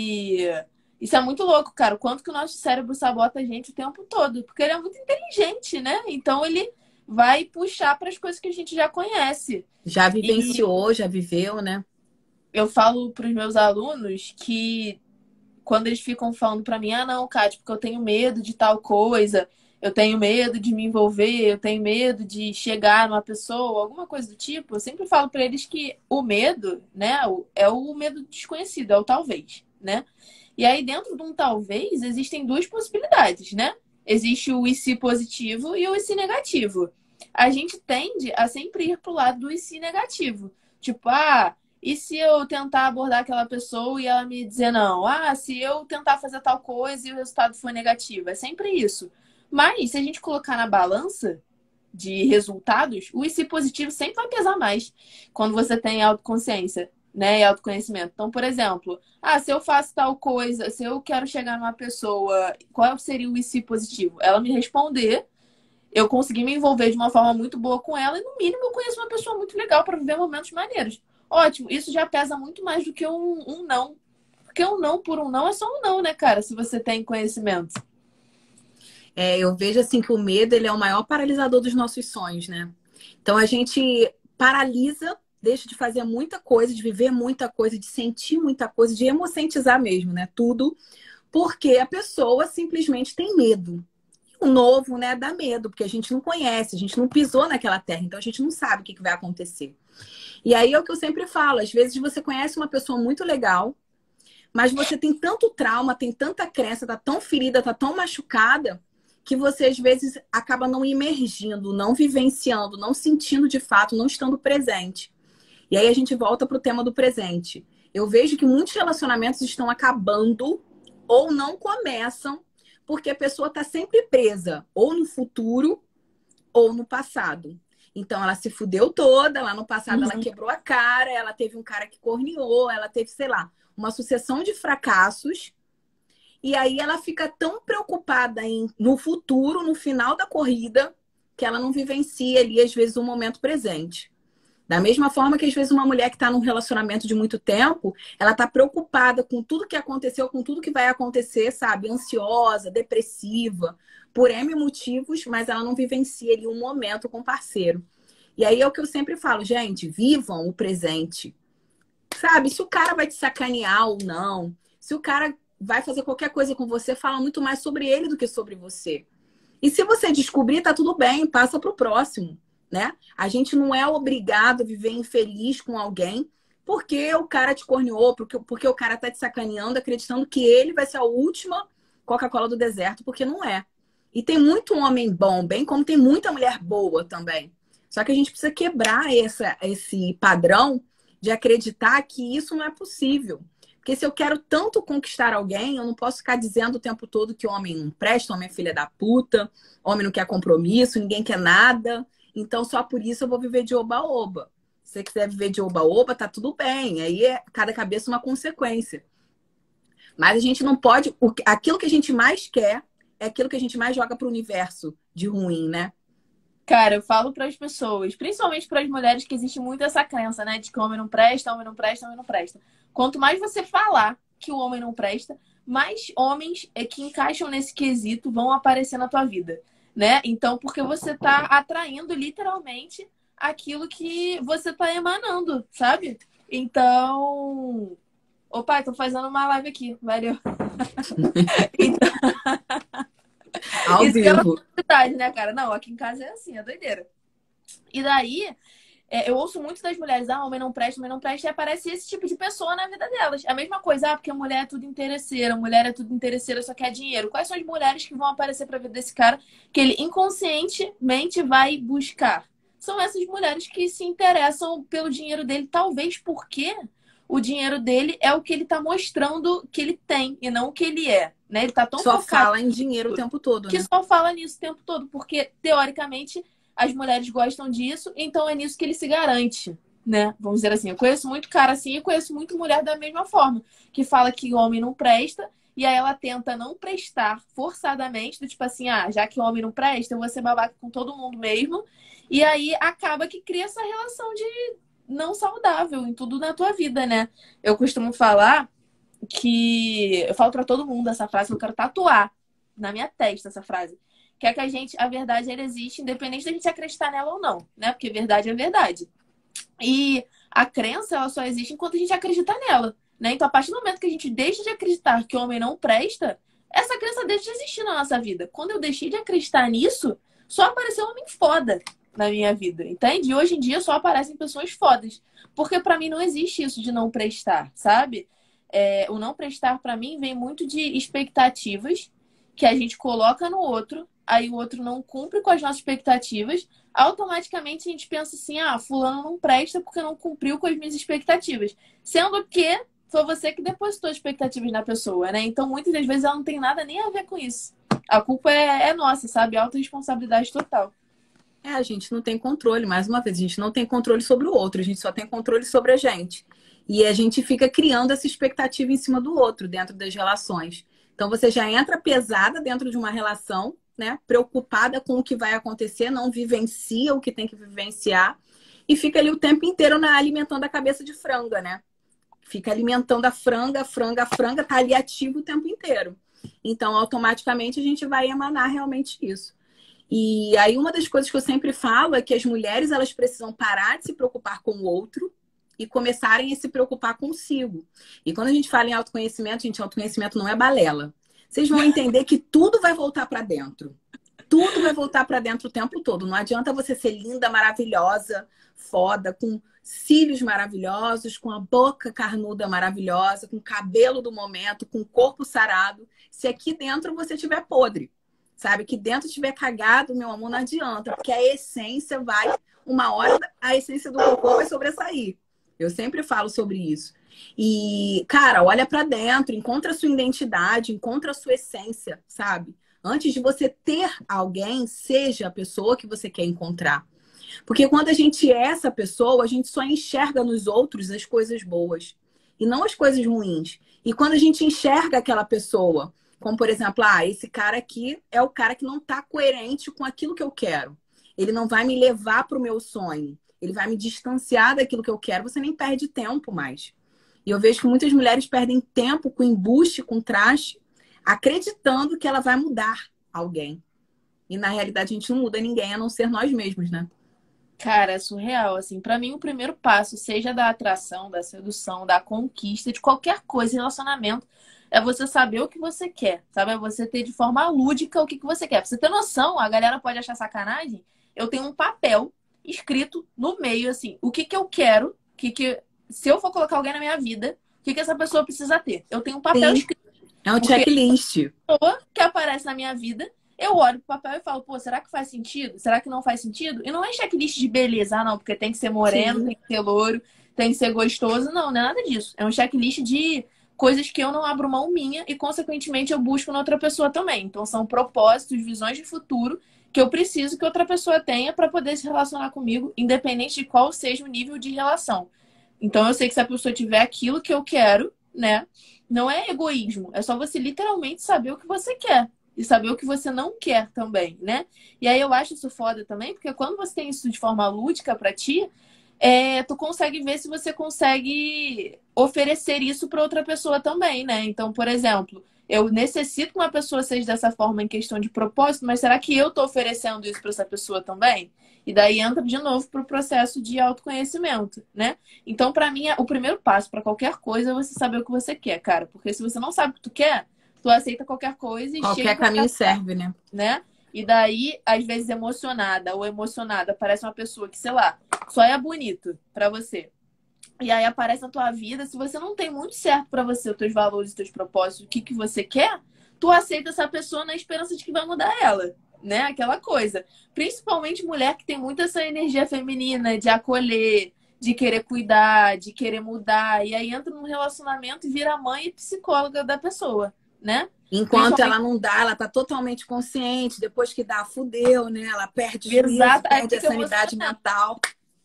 E isso é muito louco, cara. O quanto que o nosso cérebro sabota a gente o tempo todo. Porque ele é muito inteligente, né? Então ele vai puxar para as coisas que a gente já conhece. Já E vivenciou, já viveu, né? eu falo para os meus alunos que quando eles ficam falando para mim, ah, não, Kátia, porque eu tenho medo de tal coisa, eu tenho medo de me envolver, eu tenho medo de chegar numa pessoa, alguma coisa do tipo, eu sempre falo para eles que o medo, né, é o medo desconhecido, é o talvez, né? E aí, dentro de um talvez, existem duas possibilidades, né? Existe o e se positivo e o e se negativo. A gente tende a sempre ir pro lado do e se negativo. Tipo, ah, e se eu tentar abordar aquela pessoa e ela me dizer não? Ah, se eu tentar fazer tal coisa e o resultado for negativo. É sempre isso. Mas, se a gente colocar na balança de resultados, o e se positivo sempre vai pesar mais quando você tem autoconsciência, né? E autoconhecimento. Então, por exemplo, ah, se eu faço tal coisa, se eu quero chegar numa pessoa, qual seria o e se positivo? Ela me responder, eu conseguir me envolver de uma forma muito boa com ela e, no mínimo, eu conheço uma pessoa muito legal para viver momentos maneiros. Ótimo, isso já pesa muito mais do que um, um não. Porque um não por um não é só um não, né, cara? Se você tem conhecimento. É, eu vejo assim que o medo ele é o maior paralisador dos nossos sonhos, né? Então a gente paralisa, deixa de fazer muita coisa, de viver muita coisa, de sentir muita coisa, de emocentizar mesmo, né? Tudo, porque a pessoa simplesmente tem medo. O novo, né, dá medo, porque a gente não conhece, a gente não pisou naquela terra, então a gente não sabe o que vai acontecer. E aí é o que eu sempre falo, às vezes você conhece uma pessoa muito legal, mas você tem tanto trauma, tem tanta crença, tá tão ferida, tá tão machucada, que você às vezes acaba não imergindo, não vivenciando, não sentindo de fato, não estando presente. E aí a gente volta pro tema do presente. Eu vejo que muitos relacionamentos estão acabando ou não começam porque a pessoa está sempre presa ou no futuro ou no passado. Então, ela se fudeu toda, lá no passado Uhum. ela quebrou a cara, ela teve um cara que corneou, ela teve, sei lá, uma sucessão de fracassos. E aí ela fica tão preocupada em, no futuro, no final da corrida, que ela não vivencia ali, às vezes, o momento presente. Da mesma forma que, às vezes, uma mulher que está num relacionamento de muito tempo, ela está preocupada com tudo que aconteceu, com tudo que vai acontecer, sabe? Ansiosa, depressiva, por ene motivos, mas ela não vivencia ali um momento com o parceiro. E aí é o que eu sempre falo, gente, vivam o presente. Sabe? Se o cara vai te sacanear ou não, se o cara vai fazer qualquer coisa com você, fala muito mais sobre ele do que sobre você. E se você descobrir, tá tudo bem, passa pro próximo. Né? A gente não é obrigado a viver infeliz com alguém porque o cara te corneou, porque, porque o cara tá te sacaneando, acreditando que ele vai ser a última Coca-Cola do deserto, porque não é. E tem muito homem bom, bem como tem muita mulher boa também. Só que a gente precisa quebrar essa, esse padrão de acreditar que isso não é possível. Porque se eu quero tanto conquistar alguém, eu não posso ficar dizendo o tempo todo que homem não presta, homem é filha da puta, homem não quer compromisso, ninguém quer nada. Então, só por isso eu vou viver de oba-oba. Se você quiser viver de oba-oba, tá tudo bem. Aí é cada cabeça uma consequência. Mas a gente não pode... Aquilo que a gente mais quer é aquilo que a gente mais joga pro universo de ruim, né? Cara, eu falo para as pessoas, principalmente para as mulheres, que existe muito essa crença, né? De que o homem não presta, homem não presta, homem não presta. Quanto mais você falar que o homem não presta, mais homens é que encaixam nesse quesito vão aparecer na tua vida. Né? Então, porque você tá atraindo literalmente aquilo que você tá emanando, sabe? Então, ô pai, tô fazendo uma live aqui, valeu. Então... Ao Isso vivo. que é uma verdade, né, cara? Não, aqui em casa é assim, é doideira. E daí, É, eu ouço muito das mulheres, ah, homem não presta, homem não presta, e aparece esse tipo de pessoa na vida delas. A mesma coisa, ah, porque a mulher é tudo interesseira, a mulher é tudo interesseira, só quer dinheiro. Quais são as mulheres que vão aparecer pra vida desse cara que ele inconscientemente vai buscar? São essas mulheres que se interessam pelo dinheiro dele, talvez porque o dinheiro dele é o que ele tá mostrando que ele tem, e não o que ele é, né? Ele tá tão Só focado fala em dinheiro o tempo todo, que né? só fala nisso o tempo todo, porque, teoricamente, as mulheres gostam disso, então é nisso que ele se garante, né? Vamos dizer assim. Eu conheço muito cara assim e conheço muito mulher da mesma forma, que fala que homem não presta, e aí ela tenta não prestar forçadamente, do tipo assim, ah, já que o homem não presta, eu vou ser babaca com todo mundo mesmo, e aí acaba que cria essa relação de não saudável em tudo na tua vida, né? Eu costumo falar que... Eu falo pra todo mundo essa frase, que eu quero tatuar na minha testa essa frase. Que é que a gente, a verdade, ela existe independente da gente acreditar nela ou não, né? Porque verdade é verdade. E a crença, ela só existe enquanto a gente acredita nela, né? Então, a partir do momento que a gente deixa de acreditar que o homem não presta, essa crença deixa de existir na nossa vida. Quando eu deixei de acreditar nisso, só apareceu um homem foda na minha vida, entende? E hoje em dia só aparecem pessoas fodas. Porque pra mim não existe isso de não prestar, sabe? É, o não prestar pra mim vem muito de expectativas que a gente coloca no outro, aí o outro não cumpre com as nossas expectativas, automaticamente a gente pensa assim, ah, fulano não presta porque não cumpriu com as minhas expectativas. Sendo que foi você que depositou expectativas na pessoa, né? Então, muitas das vezes ela não tem nada nem a ver com isso. A culpa é, é nossa, sabe? Autorresponsabilidade total. É, a gente não tem controle, mais uma vez, a gente não tem controle sobre o outro, a gente só tem controle sobre a gente. E a gente fica criando essa expectativa em cima do outro, dentro das relações. Então, você já entra pesada dentro de uma relação, né? Preocupada com o que vai acontecer, não vivencia o que tem que vivenciar e fica ali o tempo inteiro, né, alimentando a cabeça de franga, né? Fica alimentando a franga, a franga, a franga, tá ali ativo o tempo inteiro. Então, automaticamente, a gente vai emanar realmente isso. E aí, uma das coisas que eu sempre falo é que as mulheres, elas precisam parar de se preocupar com o outro e começarem a se preocupar consigo. E quando a gente fala em autoconhecimento, gente, autoconhecimento não é balela. Vocês vão entender que tudo vai voltar para dentro. Tudo vai voltar para dentro o tempo todo. Não adianta você ser linda, maravilhosa, foda, com cílios maravilhosos, com a boca carnuda maravilhosa, com o cabelo do momento, com o corpo sarado, se aqui dentro você estiver podre. Sabe? Que dentro estiver cagado, meu amor, não adianta. Porque a essência vai... Uma hora a essência do cocô vai sobressair. Eu sempre falo sobre isso. E, cara, olha pra dentro, encontra a sua identidade, encontra a sua essência, sabe? Antes de você ter alguém, seja a pessoa que você quer encontrar. Porque quando a gente é essa pessoa, a gente só enxerga nos outros as coisas boas e não as coisas ruins. E quando a gente enxerga aquela pessoa, como por exemplo, ah, esse cara aqui é o cara que não tá coerente com aquilo que eu quero. Ele não vai me levar pro meu sonho. Ele vai me distanciar daquilo que eu quero. Você nem perde tempo mais. E eu vejo que muitas mulheres perdem tempo com embuste, com traste, acreditando que ela vai mudar alguém. E na realidade a gente não muda ninguém, a não ser nós mesmos, né? Cara, é surreal, assim. Pra mim, o primeiro passo, seja da atração, da sedução, da conquista, de qualquer coisa, relacionamento, é você saber o que você quer, sabe? É você ter de forma lúdica o que, que você quer. Pra você ter noção, a galera pode achar sacanagem. Eu tenho um papel escrito no meio, assim, o que que eu quero, que que... se eu for colocar alguém na minha vida, o que que essa pessoa precisa ter? Eu tenho um papel Sim. escrito. É um checklist. A pessoa que aparece na minha vida, eu olho pro papel e falo, pô, será que faz sentido? Será que não faz sentido? E não é checklist de beleza, ah, não, porque tem que ser moreno, Sim. tem que ser louro, tem que ser gostoso. Não, não é nada disso. É um checklist de coisas que eu não abro mão minha e, consequentemente, eu busco na outra pessoa também. Então, são propósitos, visões de futuro que eu preciso que outra pessoa tenha para poder se relacionar comigo, independente de qual seja o nível de relação. Então, eu sei que se a pessoa tiver aquilo que eu quero, né, não é egoísmo. É só você literalmente saber o que você quer. E saber o que você não quer também, né? E aí eu acho isso foda também, porque quando você tem isso de forma lúdica pra ti, é, tu consegue ver se você consegue oferecer isso pra outra pessoa também, né? Então, por exemplo, eu necessito que uma pessoa seja dessa forma em questão de propósito, mas será que eu tô oferecendo isso pra essa pessoa também? E daí entra de novo pro processo de autoconhecimento, né? Então, pra mim, o primeiro passo pra qualquer coisa é você saber o que você quer, cara. Porque se você não sabe o que tu quer, tu aceita qualquer coisa e Qualquer chega caminho serve, né? né? E daí, às vezes, emocionada ou emocionada, parece uma pessoa que, sei lá, só é bonito pra você. E aí aparece na tua vida, se você não tem muito certo pra você, os teus valores, os teus propósitos, o que que você quer, tu aceita essa pessoa na esperança de que vai mudar ela, né? Aquela coisa. Principalmente mulher que tem muito essa energia feminina de acolher, de querer cuidar, de querer mudar. E aí entra num relacionamento e vira mãe e psicóloga da pessoa, né? Enquanto ela não dá, ela tá totalmente consciente. Depois que dá, fudeu, né? Ela perde juízo, Exato. Aí perde a fica sanidade emocionada. mental.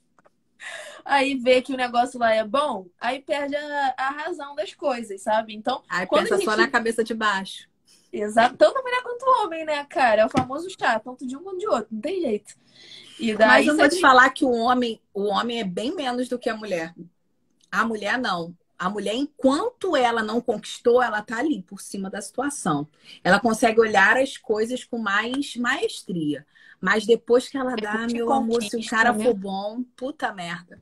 Aí vê que o negócio lá é bom, aí perde a, a razão das coisas, sabe? Então, Aí quando a pensa só na gente... cabeça de baixo. Exato. Tanto mulher quanto homem, né, cara? É o famoso chá, tanto de um quanto de outro, não tem jeito. E Mas daí, eu se vou a te gente... falar que o homem, o homem é bem menos do que a mulher. A mulher não. A mulher, enquanto ela não conquistou, ela tá ali por cima da situação. Ela consegue olhar as coisas com mais maestria. Mas depois que ela dá, depois que meu amor, se o conquista, cara né? for bom, puta merda.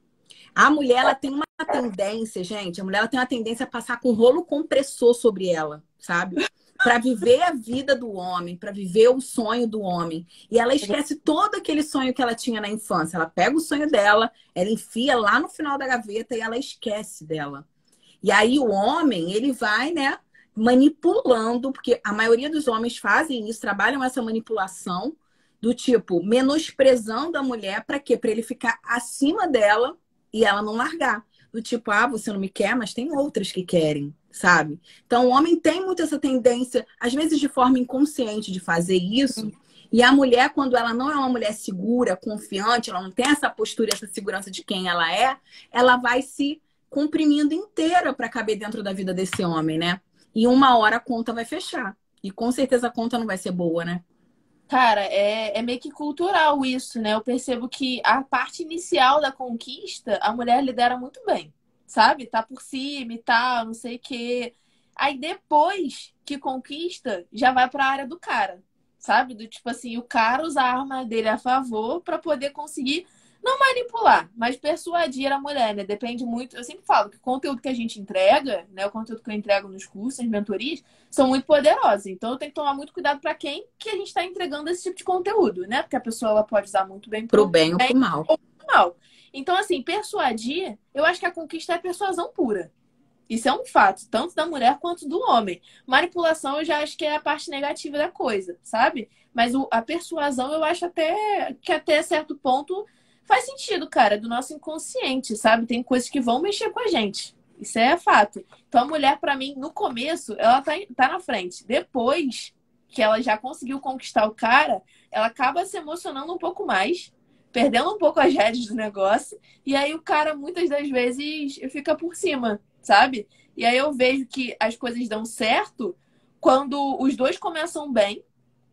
A mulher, ela tem uma tendência, gente. A mulher, ela tem uma tendência a passar com rolo compressor sobre ela, sabe? Para viver a vida do homem, para viver o sonho do homem. E ela esquece todo aquele sonho que ela tinha na infância. Ela pega o sonho dela, ela enfia lá no final da gaveta e ela esquece dela. E aí o homem, ele vai, né, manipulando, porque a maioria dos homens fazem isso, trabalham essa manipulação do tipo, menosprezando a mulher, para quê? Para ele ficar acima dela e ela não largar. Do tipo, ah, você não me quer, mas tem outras que querem, sabe? Então, o homem tem muito essa tendência, às vezes de forma inconsciente, de fazer isso. E a mulher, quando ela não é uma mulher segura, confiante, ela não tem essa postura, essa segurança de quem ela é, ela vai se comprimindo inteira para caber dentro da vida desse homem, né? E uma hora a conta vai fechar. E com certeza a conta não vai ser boa, né? Cara, é, é meio que cultural isso, né? Eu percebo que a parte inicial da conquista, a mulher lidera muito bem, sabe? Tá por cima e tal, não sei o quê. Aí depois que conquista, já vai pra área do cara, sabe? Do tipo assim, o cara usa a arma dele a favor pra poder conseguir não manipular, mas persuadir a mulher, né? Depende muito. Eu sempre falo que o conteúdo que a gente entrega, né? O conteúdo que eu entrego nos cursos, nas mentorias, são muito poderosos. Então eu tenho que tomar muito cuidado para quem que a gente está entregando esse tipo de conteúdo, né? Porque a pessoa ela pode usar muito bem Pro bem ou pro mal. ou pro mal. Então, assim, persuadir, eu acho que a conquista é persuasão pura. Isso é um fato, tanto da mulher quanto do homem. Manipulação eu já acho que é a parte negativa da coisa, sabe? Mas o, a persuasão eu acho até que até certo ponto faz sentido, cara, do nosso inconsciente, sabe? Tem coisas que vão mexer com a gente. Isso é fato. Então a mulher, pra mim, no começo, ela tá, tá na frente. Depois que ela já conseguiu conquistar o cara, ela acaba se emocionando um pouco mais, perdendo um pouco as rédeas do negócio. E aí o cara, muitas das vezes, fica por cima, sabe? E aí eu vejo que as coisas dão certo quando os dois começam bem,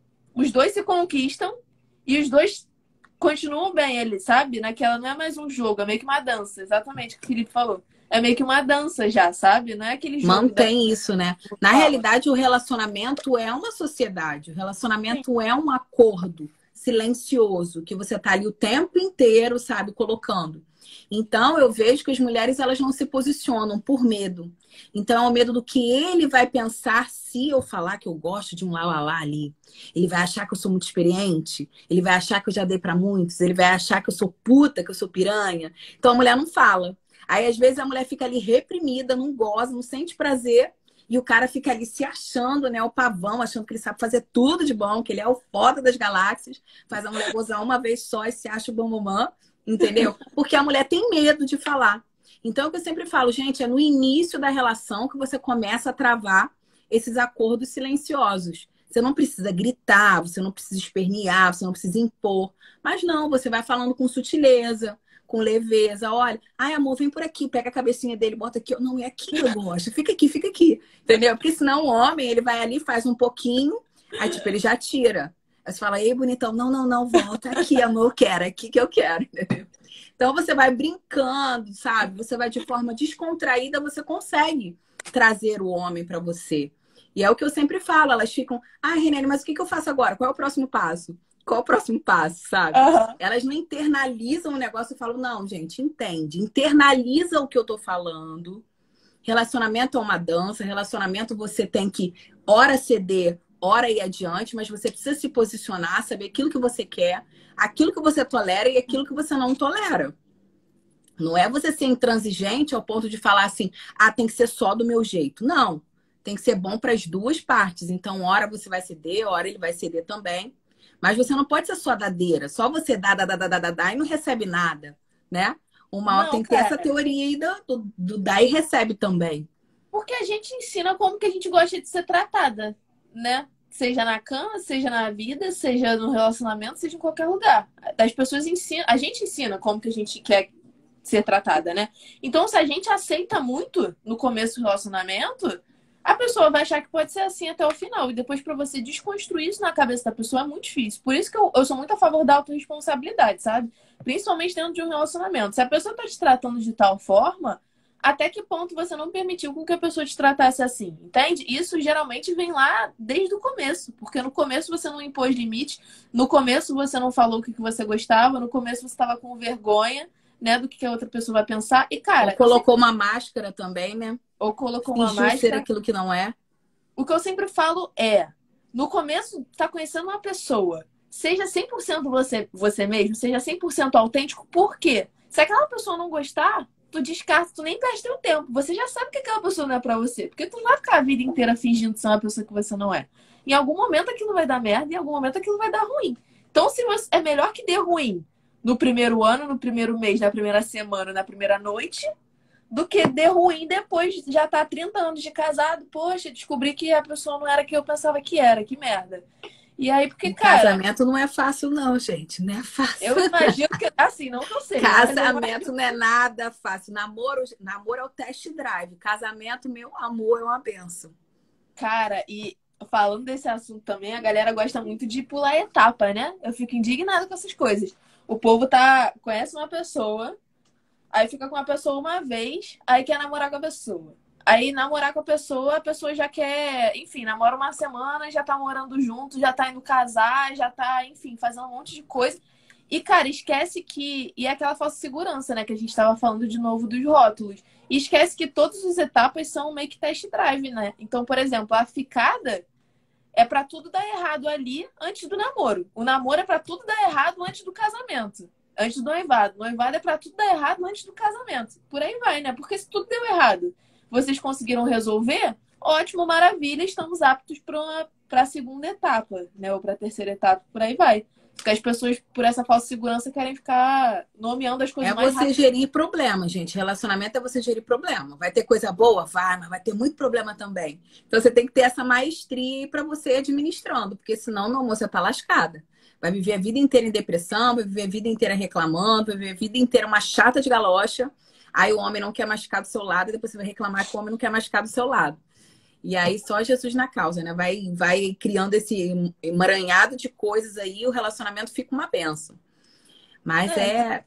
os dois se conquistam e os dois continuam bem, ele, sabe? Naquela não é mais um jogo, é meio que uma dança. Exatamente o que o Felipe falou. É meio que uma dança já, sabe? Não é aquele jogo. Mantém da... isso, né? Na realidade, o relacionamento é uma sociedade. O relacionamento é um acordo silencioso que você tá ali o tempo inteiro, sabe, colocando. Então, eu vejo que as mulheres, elas não se posicionam por medo. Então, é o medo do que ele vai pensar se eu falar que eu gosto de um lá, lá, lá ali. Ele vai achar que eu sou muito experiente. Ele vai achar que eu já dei pra muitos. Ele vai achar que eu sou puta, que eu sou piranha. Então, a mulher não fala. Aí, às vezes, a mulher fica ali reprimida, não goza, não sente prazer. E o cara fica ali se achando, né? O pavão, achando que ele sabe fazer tudo de bom, que ele é o foda das galáxias. Faz a mulher gozar uma vez só e se acha o bom mamã. Entendeu? Porque a mulher tem medo de falar. Então, é o que eu sempre falo, gente, é no início da relação que você começa a travar esses acordos silenciosos. Você não precisa gritar, você não precisa espernear, você não precisa impor. Mas não, você vai falando com sutileza, com leveza. Olha, ai, amor, vem por aqui, pega a cabecinha dele, bota aqui. Não, é aqui que eu gosto. Fica aqui, fica aqui. Entendeu? Porque senão o homem, ele vai ali, faz um pouquinho, aí, tipo, ele já tira. Aí você fala, ei, bonitão, não, não, não, volta aqui, amor, eu quero, é aqui que eu quero, entendeu? Então você vai brincando, sabe? Você vai de forma descontraída, você consegue trazer o homem para você. E é o que eu sempre falo, elas ficam, ah, Renene, mas o que que eu faço agora? Qual é o próximo passo? Qual é o próximo passo, sabe? Uhum. Elas não internalizam o negócio e falam, não, gente, entende. Internaliza o que eu tô falando. Relacionamento é uma dança, relacionamento você tem que, ora ceder, hora ir adiante, mas você precisa se posicionar, saber aquilo que você quer, aquilo que você tolera e aquilo que você não tolera. Não é você ser intransigente ao ponto de falar assim, ah, tem que ser só do meu jeito. Não. Tem que ser bom para as duas partes. Então, hora você vai ceder, hora ele vai ceder também. Mas você não pode ser só dadeira. Só você dá, dá, dá, dá, dá, dá, dá e não recebe nada, né? Uma hora Não, tem que ter essa cara. teoria aí do, do, do dá e recebe também. Porque a gente ensina como que a gente gosta de ser tratada, né? Seja na cama, seja na vida, seja no relacionamento, seja em qualquer lugar. As pessoas ensinam, a gente ensina como que a gente quer ser tratada, né? Então, se a gente aceita muito no começo do relacionamento, a pessoa vai achar que pode ser assim até o final. E depois, para você desconstruir isso na cabeça da pessoa, é muito difícil. Por isso que eu, eu sou muito a favor da autorresponsabilidade, sabe? Principalmente dentro de um relacionamento. Se a pessoa tá te tratando de tal forma, até que ponto você não permitiu com que a pessoa te tratasse assim, entende? Isso geralmente vem lá desde o começo, porque no começo você não impôs limite, no começo você não falou o que você gostava, no começo você estava com vergonha, né, do que a outra pessoa vai pensar. E, cara... Ou colocou uma máscara também, né? Ou colocou uma Fingiu máscara. ser aquilo que não é. O que eu sempre falo é, no começo, tá conhecendo uma pessoa, seja cem por cento você, você mesmo, seja cem por cento autêntico, por quê? Se aquela pessoa não gostar, tu descarta, tu nem perde teu tempo. Você já sabe que aquela pessoa não é pra você. Porque tu não vai ficar a vida inteira fingindo ser uma pessoa que você não é. Em algum momento aquilo vai dar merda, em algum momento aquilo vai dar ruim. Então, se você, é melhor que dê ruim no primeiro ano, no primeiro mês, na primeira semana, na primeira noite, do que dê ruim depois, já tá há trinta anos de casado, poxa, descobri que a pessoa não era quem eu pensava que era, que merda. E aí, porque, E cara... casamento não é fácil não, gente, não é fácil. Eu imagino que, assim, não que eu sei. Casamento não é nada fácil. Namoro, namoro é o test drive. Casamento, meu amor, é uma benção. Cara, e falando desse assunto também, a galera gosta muito de pular etapa, né? Eu fico indignada com essas coisas. O povo tá conhece uma pessoa, aí fica com a pessoa uma vez, aí quer namorar com a pessoa. Aí namorar com a pessoa, a pessoa já quer, enfim, namora uma semana, já tá morando junto, já tá indo casar, já tá, enfim, fazendo um monte de coisa. E, cara, esquece que... E é aquela falsa segurança, né? Que a gente tava falando de novo dos rótulos. E esquece que todas as etapas são meio que test drive, né? Então, por exemplo, a ficada é pra tudo dar errado ali antes do namoro. O namoro é pra tudo dar errado antes do casamento. Antes do noivado. O noivado é pra tudo dar errado antes do casamento. Por aí vai, né? Porque se tudo deu errado, vocês conseguiram resolver, ótimo, maravilha, estamos aptos para a segunda etapa, né? Ou para a terceira etapa, por aí vai. Porque as pessoas, por essa falsa segurança, querem ficar nomeando as coisas É mais você rápido. gerir problema, gente. Relacionamento é você gerir problema. Vai ter coisa boa? Vai, mas vai ter muito problema também. Então você tem que ter essa maestria para você ir administrando, porque senão, meu amor, você tá lascada. Vai viver a vida inteira em depressão, vai viver a vida inteira reclamando, vai viver a vida inteira uma chata de galocha. Aí o homem não quer mais ficar do seu lado, e depois você vai reclamar que o homem não quer mais ficar do seu lado. E aí só Jesus na causa, né? Vai, vai criando esse emaranhado de coisas aí, o relacionamento fica uma benção. Mas é... é...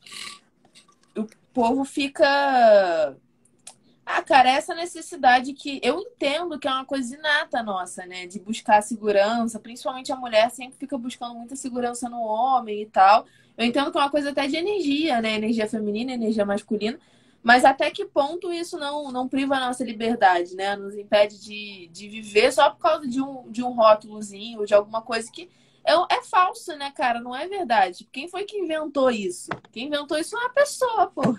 O povo fica... Ah, cara, essa necessidade que... Eu entendo que é uma coisa inata nossa, né? De buscar segurança. Principalmente a mulher sempre fica buscando muita segurança no homem e tal. Eu entendo que é uma coisa até de energia, né? Energia feminina, energia masculina. Mas até que ponto isso não, não priva a nossa liberdade, né? Nos impede de, de viver só por causa de um, de um rótulozinho, de alguma coisa que é, é falso, né, cara? Não é verdade. Quem foi que inventou isso? Quem inventou isso é uma pessoa, pô.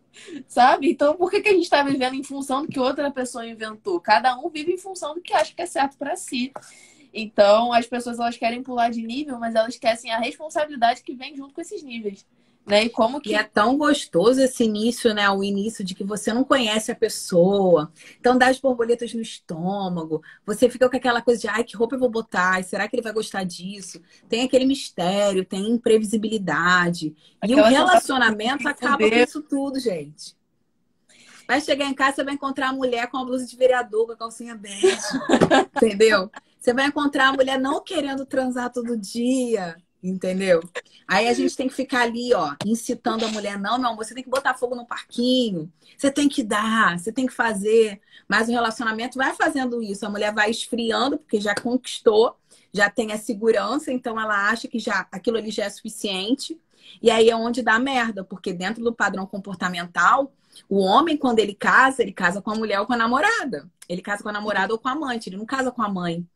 Sabe? Então, por que, que a gente tá vivendo em função do que outra pessoa inventou? Cada um vive em função do que acha que é certo pra si. Então, as pessoas, elas querem pular de nível, mas elas esquecem a responsabilidade que vem junto com esses níveis. Né? E como que... E é tão gostoso esse início, né? O início de que você não conhece a pessoa. Então dá as borboletas no estômago. Você fica com aquela coisa de, ai, que roupa eu vou botar? Será que ele vai gostar disso? Tem aquele mistério, tem imprevisibilidade. E Aquela o relacionamento sensação de acaba poder. com isso tudo, gente. Vai chegar em casa, você vai encontrar a mulher com a blusa de vereador, com a calcinha bege. Entendeu? Você vai encontrar a mulher não querendo transar todo dia. Entendeu? Aí a gente tem que ficar ali, ó, incitando a mulher. Não, meu amor, você tem que botar fogo no parquinho. Você tem que dar, você tem que fazer. Mas o relacionamento vai fazendo isso. A mulher vai esfriando, porque já conquistou, já tem a segurança, então ela acha que já aquilo ali já é suficiente. E aí é onde dá merda, porque dentro do padrão comportamental, o homem, quando ele casa, ele casa com a mulher ou com a namorada. Ele casa com a namorada ou com a amante, ele não casa com a mãe.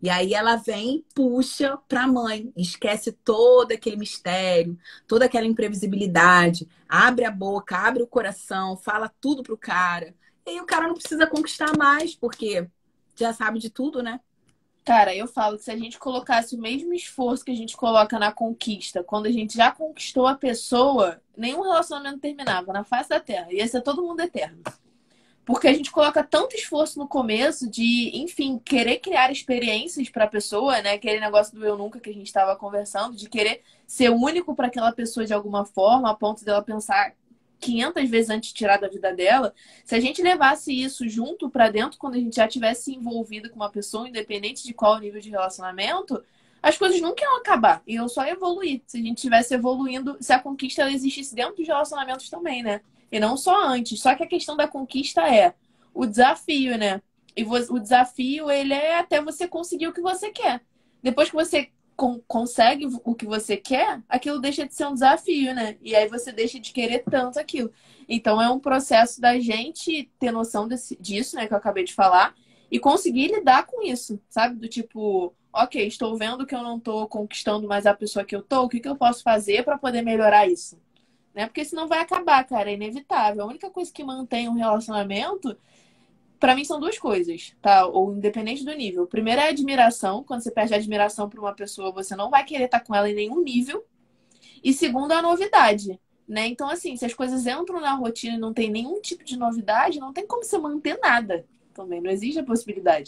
E aí ela vem e puxa pra mãe, esquece todo aquele mistério, toda aquela imprevisibilidade, abre a boca, abre o coração, fala tudo pro cara. E aí o cara não precisa conquistar mais, porque já sabe de tudo, né? Cara, eu falo que se a gente colocasse o mesmo esforço que a gente coloca na conquista, quando a gente já conquistou a pessoa, nenhum relacionamento terminava na face da Terra. Ia ser todo mundo eterno. Porque a gente coloca tanto esforço no começo de, enfim, querer criar experiências para a pessoa, né? Aquele negócio do eu nunca que a gente estava conversando, de querer ser único para aquela pessoa de alguma forma, a ponto dela pensar quinhentas vezes antes de tirar da vida dela. Se a gente levasse isso junto para dentro, quando a gente já tivesse envolvido com uma pessoa, independente de qual nível de relacionamento, as coisas nunca iam acabar, iam só evoluir. Se a gente estivesse evoluindo, se a conquista ela existisse dentro dos relacionamentos também, né? E não só antes. Só que a questão da conquista é o desafio, né? E o desafio, ele é até você conseguir o que você quer. Depois que você con consegue o que você quer, aquilo deixa de ser um desafio, né? E aí você deixa de querer tanto aquilo. Então é um processo da gente ter noção desse, disso, né? Que eu acabei de falar. E conseguir lidar com isso, sabe? Do tipo, ok, estou vendo que eu não estou conquistando mais a pessoa que eu tô. O que que eu posso fazer para poder melhorar isso? Né? Porque senão vai acabar, cara, é inevitável. A única coisa que mantém um relacionamento, pra mim, são duas coisas, tá? Ou independente do nível. O primeiro é a admiração. Quando você perde a admiração por uma pessoa, você não vai querer estar com ela em nenhum nível. E segundo, é a novidade, né? Então, assim, se as coisas entram na rotina e não tem nenhum tipo de novidade, não tem como você manter nada. Também não existe a possibilidade.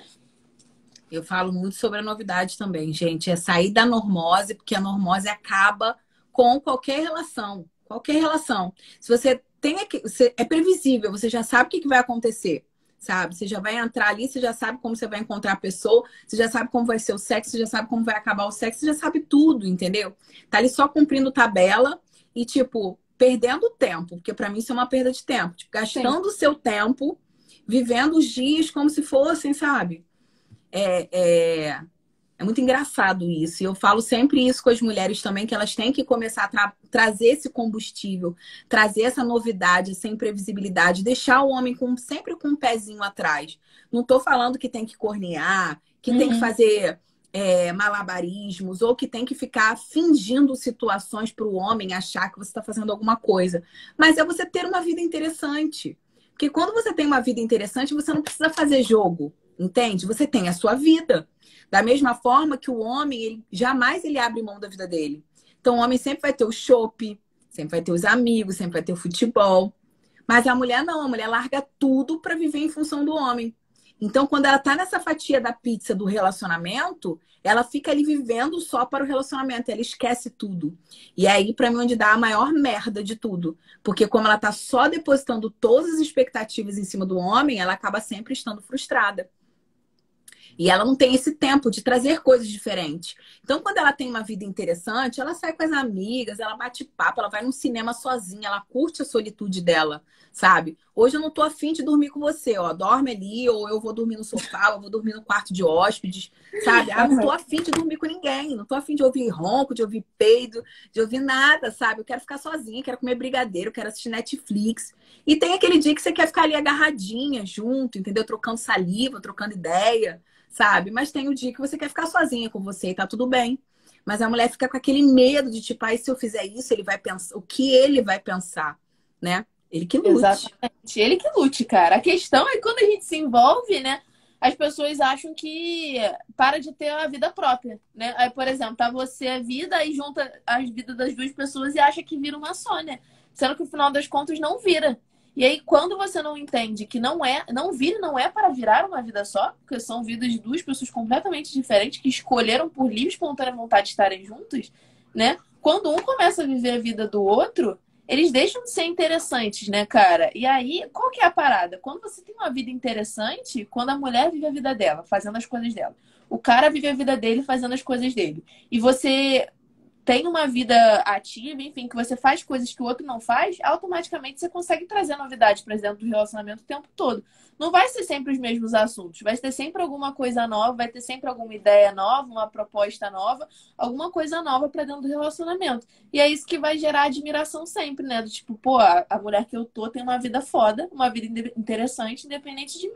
Eu falo muito sobre a novidade também, gente. É sair da normose, porque a normose acaba com qualquer relação. Qualquer relação. Se você tem aqui, você, é previsível, você já sabe o que, que vai acontecer, sabe? Você já vai entrar ali, você já sabe como você vai encontrar a pessoa, você já sabe como vai ser o sexo, você já sabe como vai acabar o sexo, você já sabe tudo, entendeu? Tá ali só cumprindo tabela e, tipo, perdendo tempo, porque pra mim isso é uma perda de tempo. Tipo, gastando o seu tempo, vivendo os dias como se fossem, sabe? É, é, é muito engraçado isso. E eu falo sempre isso com as mulheres também, que elas têm que começar a tra trazer esse combustível, trazer essa novidade, essa imprevisibilidade, deixar o homem com, sempre com um pezinho atrás. Não estou falando que tem que cornear, que tem que Uhum. fazer é, malabarismos, ou que tem que ficar fingindo situações para o homem achar que você está fazendo alguma coisa. Mas é você ter uma vida interessante. Porque quando você tem uma vida interessante, você não precisa fazer jogo. Entende? Você tem a sua vida. Da mesma forma que o homem, ele, jamais ele abre mão da vida dele. Então, o homem sempre vai ter o chopp, sempre vai ter os amigos, sempre vai ter o futebol. Mas a mulher não, a mulher larga tudo para viver em função do homem. Então, quando ela tá nessa fatia da pizza do relacionamento, ela fica ali vivendo só para o relacionamento, ela esquece tudo. E é aí, para mim, onde dá a maior merda de tudo. Porque como ela tá só depositando todas as expectativas em cima do homem, ela acaba sempre estando frustrada. E ela não tem esse tempo de trazer coisas diferentes. Então, quando ela tem uma vida interessante, ela sai com as amigas, ela bate papo, ela vai num cinema sozinha, ela curte a solitude dela, sabe? Hoje eu não tô afim de dormir com você, ó. Dorme ali, ou eu vou dormir no sofá, ou eu vou dormir no quarto de hóspedes, sabe? Ah, não tô afim de dormir com ninguém, não tô afim de ouvir ronco, de ouvir peido, de ouvir nada, sabe? Eu quero ficar sozinha, quero comer brigadeiro, quero assistir Netflix. E tem aquele dia que você quer ficar ali agarradinha, junto, entendeu? Trocando saliva, trocando ideia. Sabe? Mas tem o dia que você quer ficar sozinha com você e tá tudo bem. Mas a mulher fica com aquele medo de tipo, aí se eu fizer isso, ele vai pensar, o que ele vai pensar, né? Ele que lute. Exatamente. Ele que lute, cara. A questão é que quando a gente se envolve, né? As pessoas acham que para de ter a vida própria, né? Aí, por exemplo, tá você a vida e junta as vidas das duas pessoas e acha que vira uma só, né? Sendo que no final das contas não vira. E aí, quando você não entende que não é, não vira, não é para virar uma vida só, porque são vidas de duas pessoas completamente diferentes que escolheram por livre e espontânea vontade de estarem juntos, né? Quando um começa a viver a vida do outro, eles deixam de ser interessantes, né, cara? E aí, qual que é a parada? Quando você tem uma vida interessante, quando a mulher vive a vida dela, fazendo as coisas dela, o cara vive a vida dele fazendo as coisas dele, e você tem uma vida ativa, enfim, que você faz coisas que o outro não faz, automaticamente você consegue trazer novidade para dentro do relacionamento o tempo todo. Não vai ser sempre os mesmos assuntos, vai ter sempre alguma coisa nova, vai ter sempre alguma ideia nova, uma proposta nova, alguma coisa nova para dentro do relacionamento. E é isso que vai gerar admiração sempre, né? Do tipo, pô, a mulher que eu tô tem uma vida foda, uma vida interessante, independente de mim.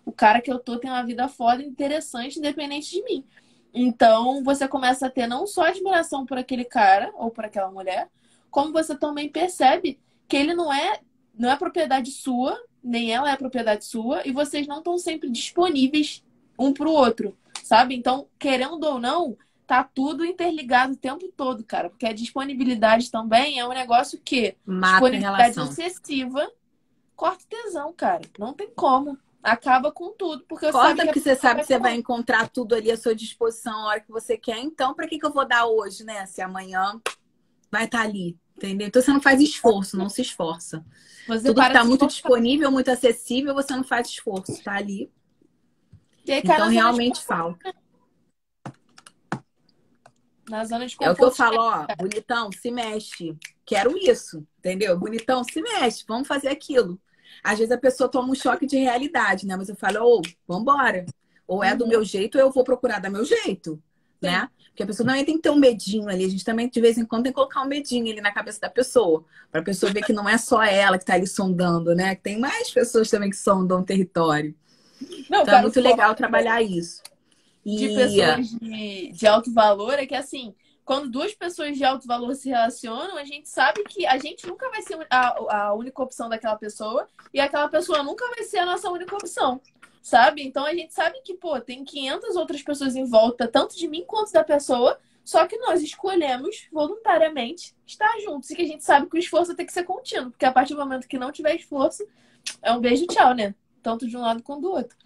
o cara que eu tô tem uma vida foda, interessante, independente de mim. Então, você começa a ter não só admiração por aquele cara ou por aquela mulher, como você também percebe que ele não é, não é propriedade sua, nem ela é propriedade sua, e vocês não estão sempre disponíveis um pro outro, sabe? Então, querendo ou não, tá tudo interligado o tempo todo, cara. Porque a disponibilidade também é um negócio que Mata a disponibilidade relação. excessiva corta o tesão, cara. Não tem como. Acaba com tudo, porque você sabe Corta que a porque você pessoa sabe vai que você vai falar. encontrar tudo ali à sua disposição a hora que você quer. Então, para que que eu vou dar hoje, né? Se amanhã vai estar ali, entendeu? Então você não faz esforço, não se esforça. Você Tudo que para de está se muito esforçar. disponível, muito acessível, você não faz esforço, tá ali. E aí cai Então na zona de realmente conforto. falta. Na zona de É o que eu conforto. falo, ó, bonitão, se mexe. Quero isso, entendeu? Bonitão, se mexe, vamos fazer aquilo. Às vezes a pessoa toma um choque de realidade, né? Mas eu falo, ô, vambora. Ou é do Uhum, meu jeito, ou eu vou procurar do meu jeito, sim. né? Porque a pessoa também tem que ter um medinho ali. A gente também, de vez em quando, tem que colocar um medinho ali na cabeça da pessoa. Pra pessoa ver que não é só ela que tá ali sondando, né? Que tem mais pessoas também que sondam o território. Não, Então é cara, o muito foco legal trabalhar isso. de E pessoas de, de alto valor é que, assim, quando duas pessoas de alto valor se relacionam, a gente sabe que a gente nunca vai ser a, a única opção daquela pessoa e aquela pessoa nunca vai ser a nossa única opção, sabe? Então a gente sabe que, pô, tem quinhentas outras pessoas em volta, tanto de mim quanto da pessoa, só que nós escolhemos voluntariamente estar juntos e que a gente sabe que o esforço tem que ser contínuo, porque a partir do momento que não tiver esforço, é um beijo e tchau, né? Tanto de um lado quanto do outro.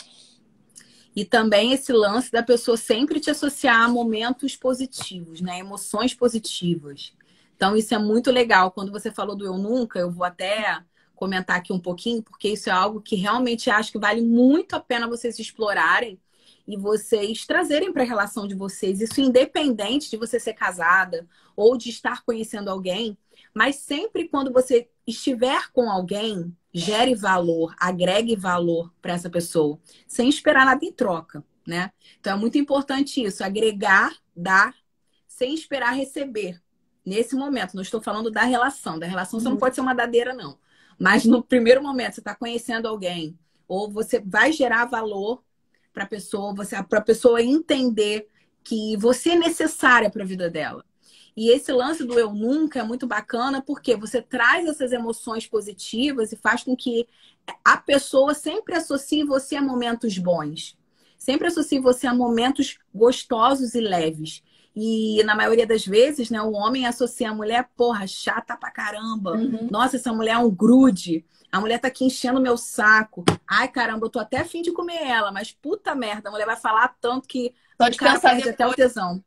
E também esse lance da pessoa sempre te associar a momentos positivos, né? Emoções positivas. Então, isso é muito legal. Quando você falou do Eu Nunca, eu vou até comentar aqui um pouquinho, porque isso é algo que realmente acho que vale muito a pena vocês explorarem e vocês trazerem para a relação de vocês. Isso independente de você ser casada ou de estar conhecendo alguém, mas sempre quando você estiver com alguém, gere valor, agregue valor para essa pessoa sem esperar nada em troca, né? Então é muito importante isso, agregar, dar, sem esperar receber. Nesse momento, não estou falando da relação. Da relação você não Uhum. pode ser uma dadeira, não. Mas no primeiro momento, você está conhecendo alguém, ou você vai gerar valor para a pessoa, para a pessoa entender que você é necessária para a vida dela. E esse lance do eu nunca é muito bacana porque você traz essas emoções positivas e faz com que a pessoa sempre associe você a momentos bons. Sempre associe você a momentos gostosos e leves. E na maioria das vezes, né, o homem associa a mulher, porra, chata pra caramba. Uhum. Nossa, essa mulher é um grude. A mulher tá aqui enchendo o meu saco. Ai, caramba, eu tô até afim de comer ela, mas puta merda, a mulher vai falar tanto que Só o de cara pensar perde até o depois. tesão.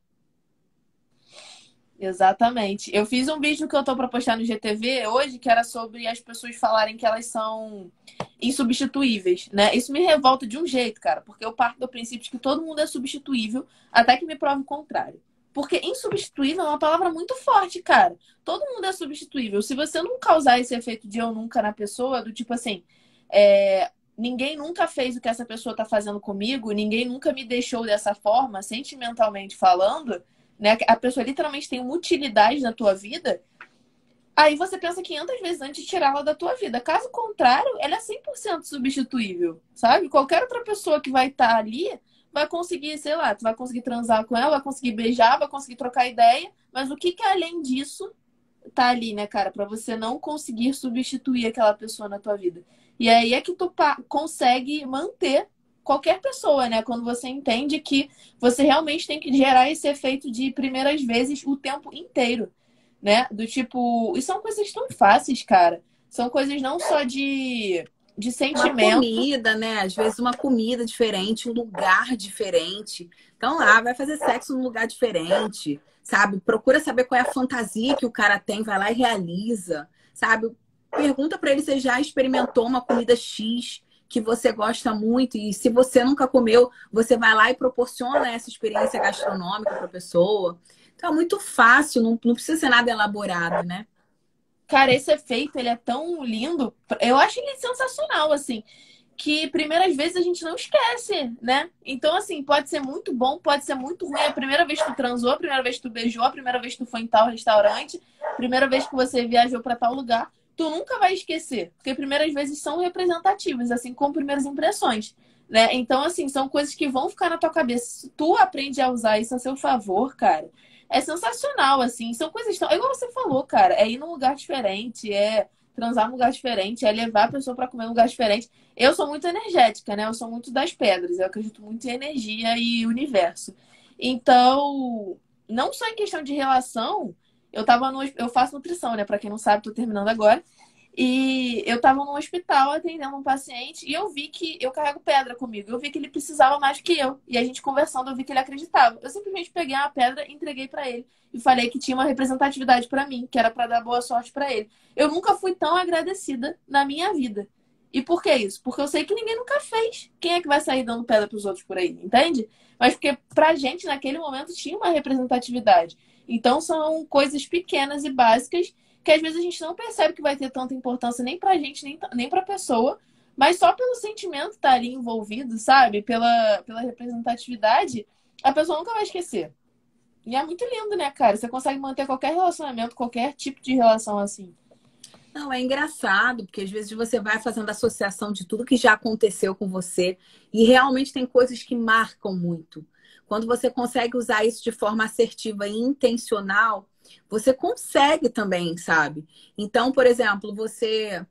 Exatamente. Eu fiz um vídeo que eu tô pra postar no G T V hoje, que era sobre as pessoas falarem que elas são insubstituíveis, né? Isso me revolta de um jeito, cara, porque eu parto do princípio de que todo mundo é substituível, até que me prove o contrário. Porque insubstituível é uma palavra muito forte, cara. Todo mundo é substituível. Se você não causar esse efeito de eu nunca na pessoa, do tipo assim, é, ninguém nunca fez o que essa pessoa tá fazendo comigo, ninguém nunca me deixou dessa forma, sentimentalmente falando, né? A pessoa literalmente tem uma utilidade na tua vida, aí você pensa quinhentas vezes antes de tirá-la da tua vida. Caso contrário, ela é cem por cento substituível, sabe? Qualquer outra pessoa que vai estar ali vai conseguir, sei lá, tu vai conseguir transar com ela, vai conseguir beijar, vai conseguir trocar ideia, mas o que que além disso tá ali, né, cara, pra você não conseguir substituir aquela pessoa na tua vida. E aí é que tu consegue manter qualquer pessoa, né? Quando você entende que você realmente tem que gerar esse efeito de primeiras vezes o tempo inteiro, né? Do tipo, e são coisas tão fáceis, cara. São coisas não só de, de Uma sentimento. comida, né? Às vezes uma comida diferente, um lugar diferente. Então lá, vai fazer sexo num lugar diferente, sabe? Procura saber qual é a fantasia que o cara tem, vai lá e realiza, sabe? Pergunta pra ele se ele já experimentou uma comida X que você gosta muito e se você nunca comeu, você vai lá e proporciona essa experiência gastronômica pra pessoa. Então é muito fácil, não, não precisa ser nada elaborado, né? Cara, esse efeito, ele é tão lindo. Eu acho ele sensacional, assim. Que primeiras vezes a gente não esquece, né? Então, assim, pode ser muito bom, pode ser muito ruim. A primeira vez que tu transou, a primeira vez que tu beijou, a primeira vez que tu foi em tal restaurante, a primeira vez que você viajou pra tal lugar. tu nunca vai esquecer. Porque primeiras vezes são representativas, assim como primeiras impressões, né? Então, assim, são coisas que vão ficar na tua cabeça. Se tu aprende a usar isso a seu favor, cara, é sensacional, assim. São coisas tão... É igual você falou, cara. É ir num lugar diferente, é transar num lugar diferente, é levar a pessoa pra comer num lugar diferente. Eu sou muito energética, né? Eu sou muito das pedras. Eu acredito muito em energia e universo. Então, não só em questão de relação, eu tava no... Eu faço nutrição, né? Pra quem não sabe, tô terminando agora. E eu tava no hospital atendendo um paciente e eu vi que eu carrego pedra comigo. Eu vi que ele precisava mais que eu. E a gente conversando, eu vi que ele acreditava. Eu simplesmente peguei uma pedra, entreguei pra ele e falei que tinha uma representatividade pra mim, que era pra dar boa sorte pra ele. Eu nunca fui tão agradecida na minha vida. E por que isso? Porque eu sei que ninguém nunca fez. Quem é que vai sair dando pedra pros outros por aí, entende? Mas porque pra gente, naquele momento, tinha uma representatividade. Então, são coisas pequenas e básicas que às vezes a gente não percebe que vai ter tanta importância nem pra gente, nem, nem pra pessoa, mas só pelo sentimento estar ali envolvido, sabe? Pela, pela representatividade, a pessoa nunca vai esquecer. E é muito lindo, né, cara? Você consegue manter qualquer relacionamento, qualquer tipo de relação assim. Não, é engraçado, porque às vezes você vai fazendo associação de tudo que já aconteceu com você e realmente tem coisas que marcam muito. Quando você consegue usar isso de forma assertiva e intencional, você consegue também, sabe? Então, por exemplo, você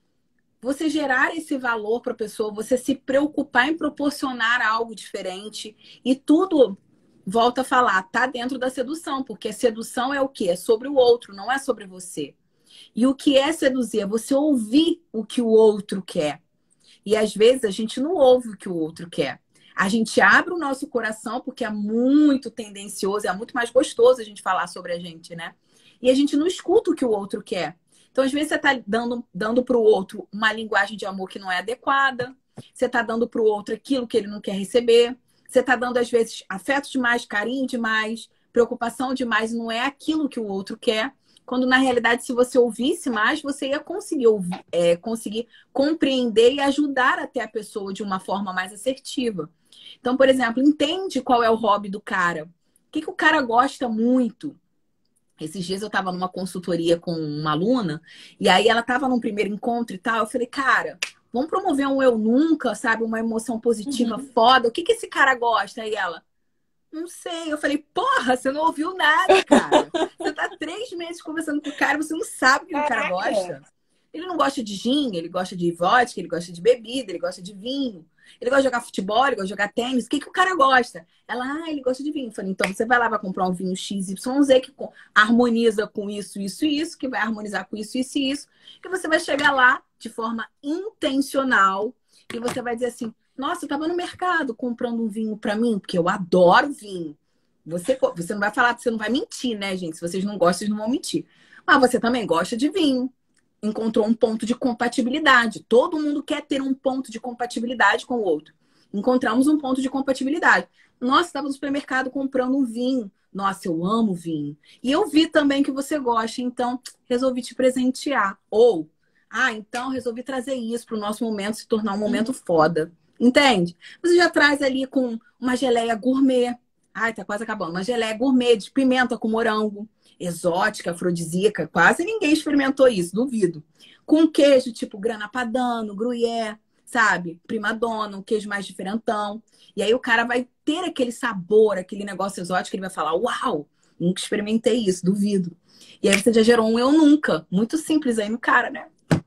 você gerar esse valor para a pessoa, você se preocupar em proporcionar algo diferente e tudo, volta a falar, tá dentro da sedução, porque a sedução é o quê? É sobre o outro, não é sobre você. E o que é seduzir? É você ouvir o que o outro quer. E às vezes a gente não ouve o que o outro quer. A gente abre o nosso coração porque é muito tendencioso, é muito mais gostoso a gente falar sobre a gente, né? E a gente não escuta o que o outro quer. Então, às vezes, você tá dando, dando para o outro uma linguagem de amor que não é adequada. Você tá dando para o outro aquilo que ele não quer receber. Você tá dando, às vezes, afeto demais, carinho demais, preocupação demais. Não é aquilo que o outro quer. Quando, na realidade, se você ouvisse mais, você ia conseguir, ouvir, é, conseguir compreender e ajudar até a pessoa de uma forma mais assertiva. Então, por exemplo, entende qual é o hobby do cara. O que, que o cara gosta muito? Esses dias eu estava numa consultoria com uma aluna, e aí ela estava num primeiro encontro e tal. Eu falei, cara, vamos promover um eu nunca, sabe? Uma emoção positiva Uhum. foda. O que, que esse cara gosta? Aí ela, não sei. Eu falei, porra, você não ouviu nada, cara. Você tá três meses conversando com o cara, você não sabe o que o cara Caraca! gosta. Ele não gosta de gin, ele gosta de vodka, ele gosta de bebida, ele gosta de vinho. Ele gosta de jogar futebol, ele gosta de jogar tênis. O que, que o cara gosta? Ela, ah, ele gosta de vinho. Eu falei, então você vai lá, vai comprar um vinho X Y Z que harmoniza com isso, isso e isso, que vai harmonizar com isso, isso e isso. Que você vai chegar lá de forma intencional e você vai dizer assim, nossa, eu tava no mercado comprando um vinho pra mim, porque eu adoro vinho. Você, você não vai falar, você não vai mentir, né, gente? Se vocês não gostam, vocês não vão mentir. Mas você também gosta de vinho. Encontrou um ponto de compatibilidade. Todo mundo quer ter um ponto de compatibilidade com o outro. Encontramos um ponto de compatibilidade. Nossa, estava no supermercado comprando um vinho. Nossa, eu amo vinho. E eu vi também que você gosta, então resolvi te presentear. Ou, ah, então resolvi trazer isso para o nosso momento se tornar um momento foda. Entende? Você já traz ali com uma geleia gourmet. Ai, tá quase acabando. Uma geleia gourmet de pimenta com morango. Exótica, afrodisíaca, quase ninguém experimentou isso, duvido. Com queijo tipo grana padano, gruyère, sabe? Primadonna, um queijo mais diferentão. E aí o cara vai ter aquele sabor, aquele negócio exótico, ele vai falar, uau, nunca experimentei isso, duvido. E aí você já gerou um eu nunca, muito simples aí no cara, né?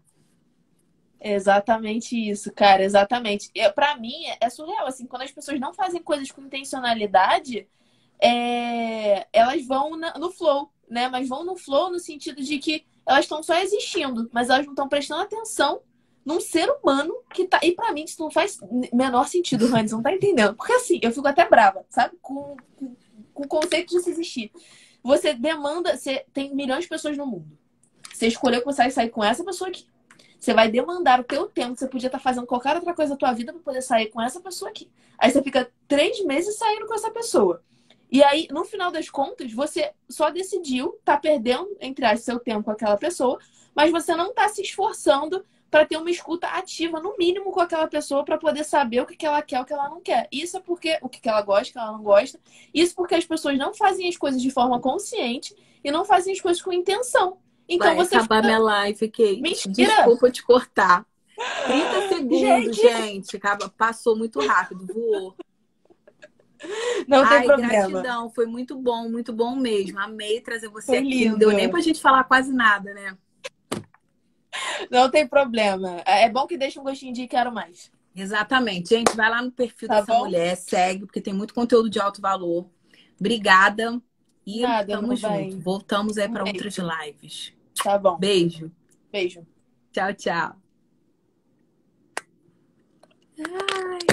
Exatamente isso, cara, exatamente. Eu, pra mim, é surreal, assim, quando as pessoas não fazem coisas com intencionalidade, é, elas vão na- no flow, né? Mas vão no flow no sentido de que elas estão só existindo, mas elas não estão prestando atenção num ser humano que tá. E pra mim isso não faz menor sentido, Hans, não tá entendendo. Porque assim, eu fico até brava, sabe? Com, com, com o conceito de se existir. Você demanda, você tem milhões de pessoas no mundo. Você escolheu que você vai sair com essa pessoa aqui. Você vai demandar o teu tempo. Você podia estar fazendo qualquer outra coisa da tua vida para poder sair com essa pessoa aqui. Aí você fica três meses saindo com essa pessoa. E aí, no final das contas, você só decidiu, tá perdendo, entre aspas, seu tempo com aquela pessoa, mas você não tá se esforçando para ter uma escuta ativa, no mínimo, com aquela pessoa para poder saber o que que ela quer, o que ela não quer. Isso é porque o que que ela gosta, o que ela não gosta. Isso porque as pessoas não fazem as coisas de forma consciente e não fazem as coisas com intenção. Então Vai você acabar fica... minha live, Kate. Mentira! Desculpa te cortar. trinta segundos, Gente. gente. Acaba, passou muito rápido, voou. Não tem Ai, problema. gratidão. Foi muito bom, muito bom mesmo. Amei trazer você Foi aqui. Não lindo. deu nem pra gente falar quase nada, né? Não tem problema. É bom que deixa um gostinho de quero mais. Exatamente. Gente, vai lá no perfil Tá dessa bom? mulher, segue, porque tem muito conteúdo de alto valor. Obrigada. E Nada, tamo meu junto. bem. Voltamos aí Um para beijo. outras lives. Tá bom. Beijo. Beijo. Tchau, tchau. Ai.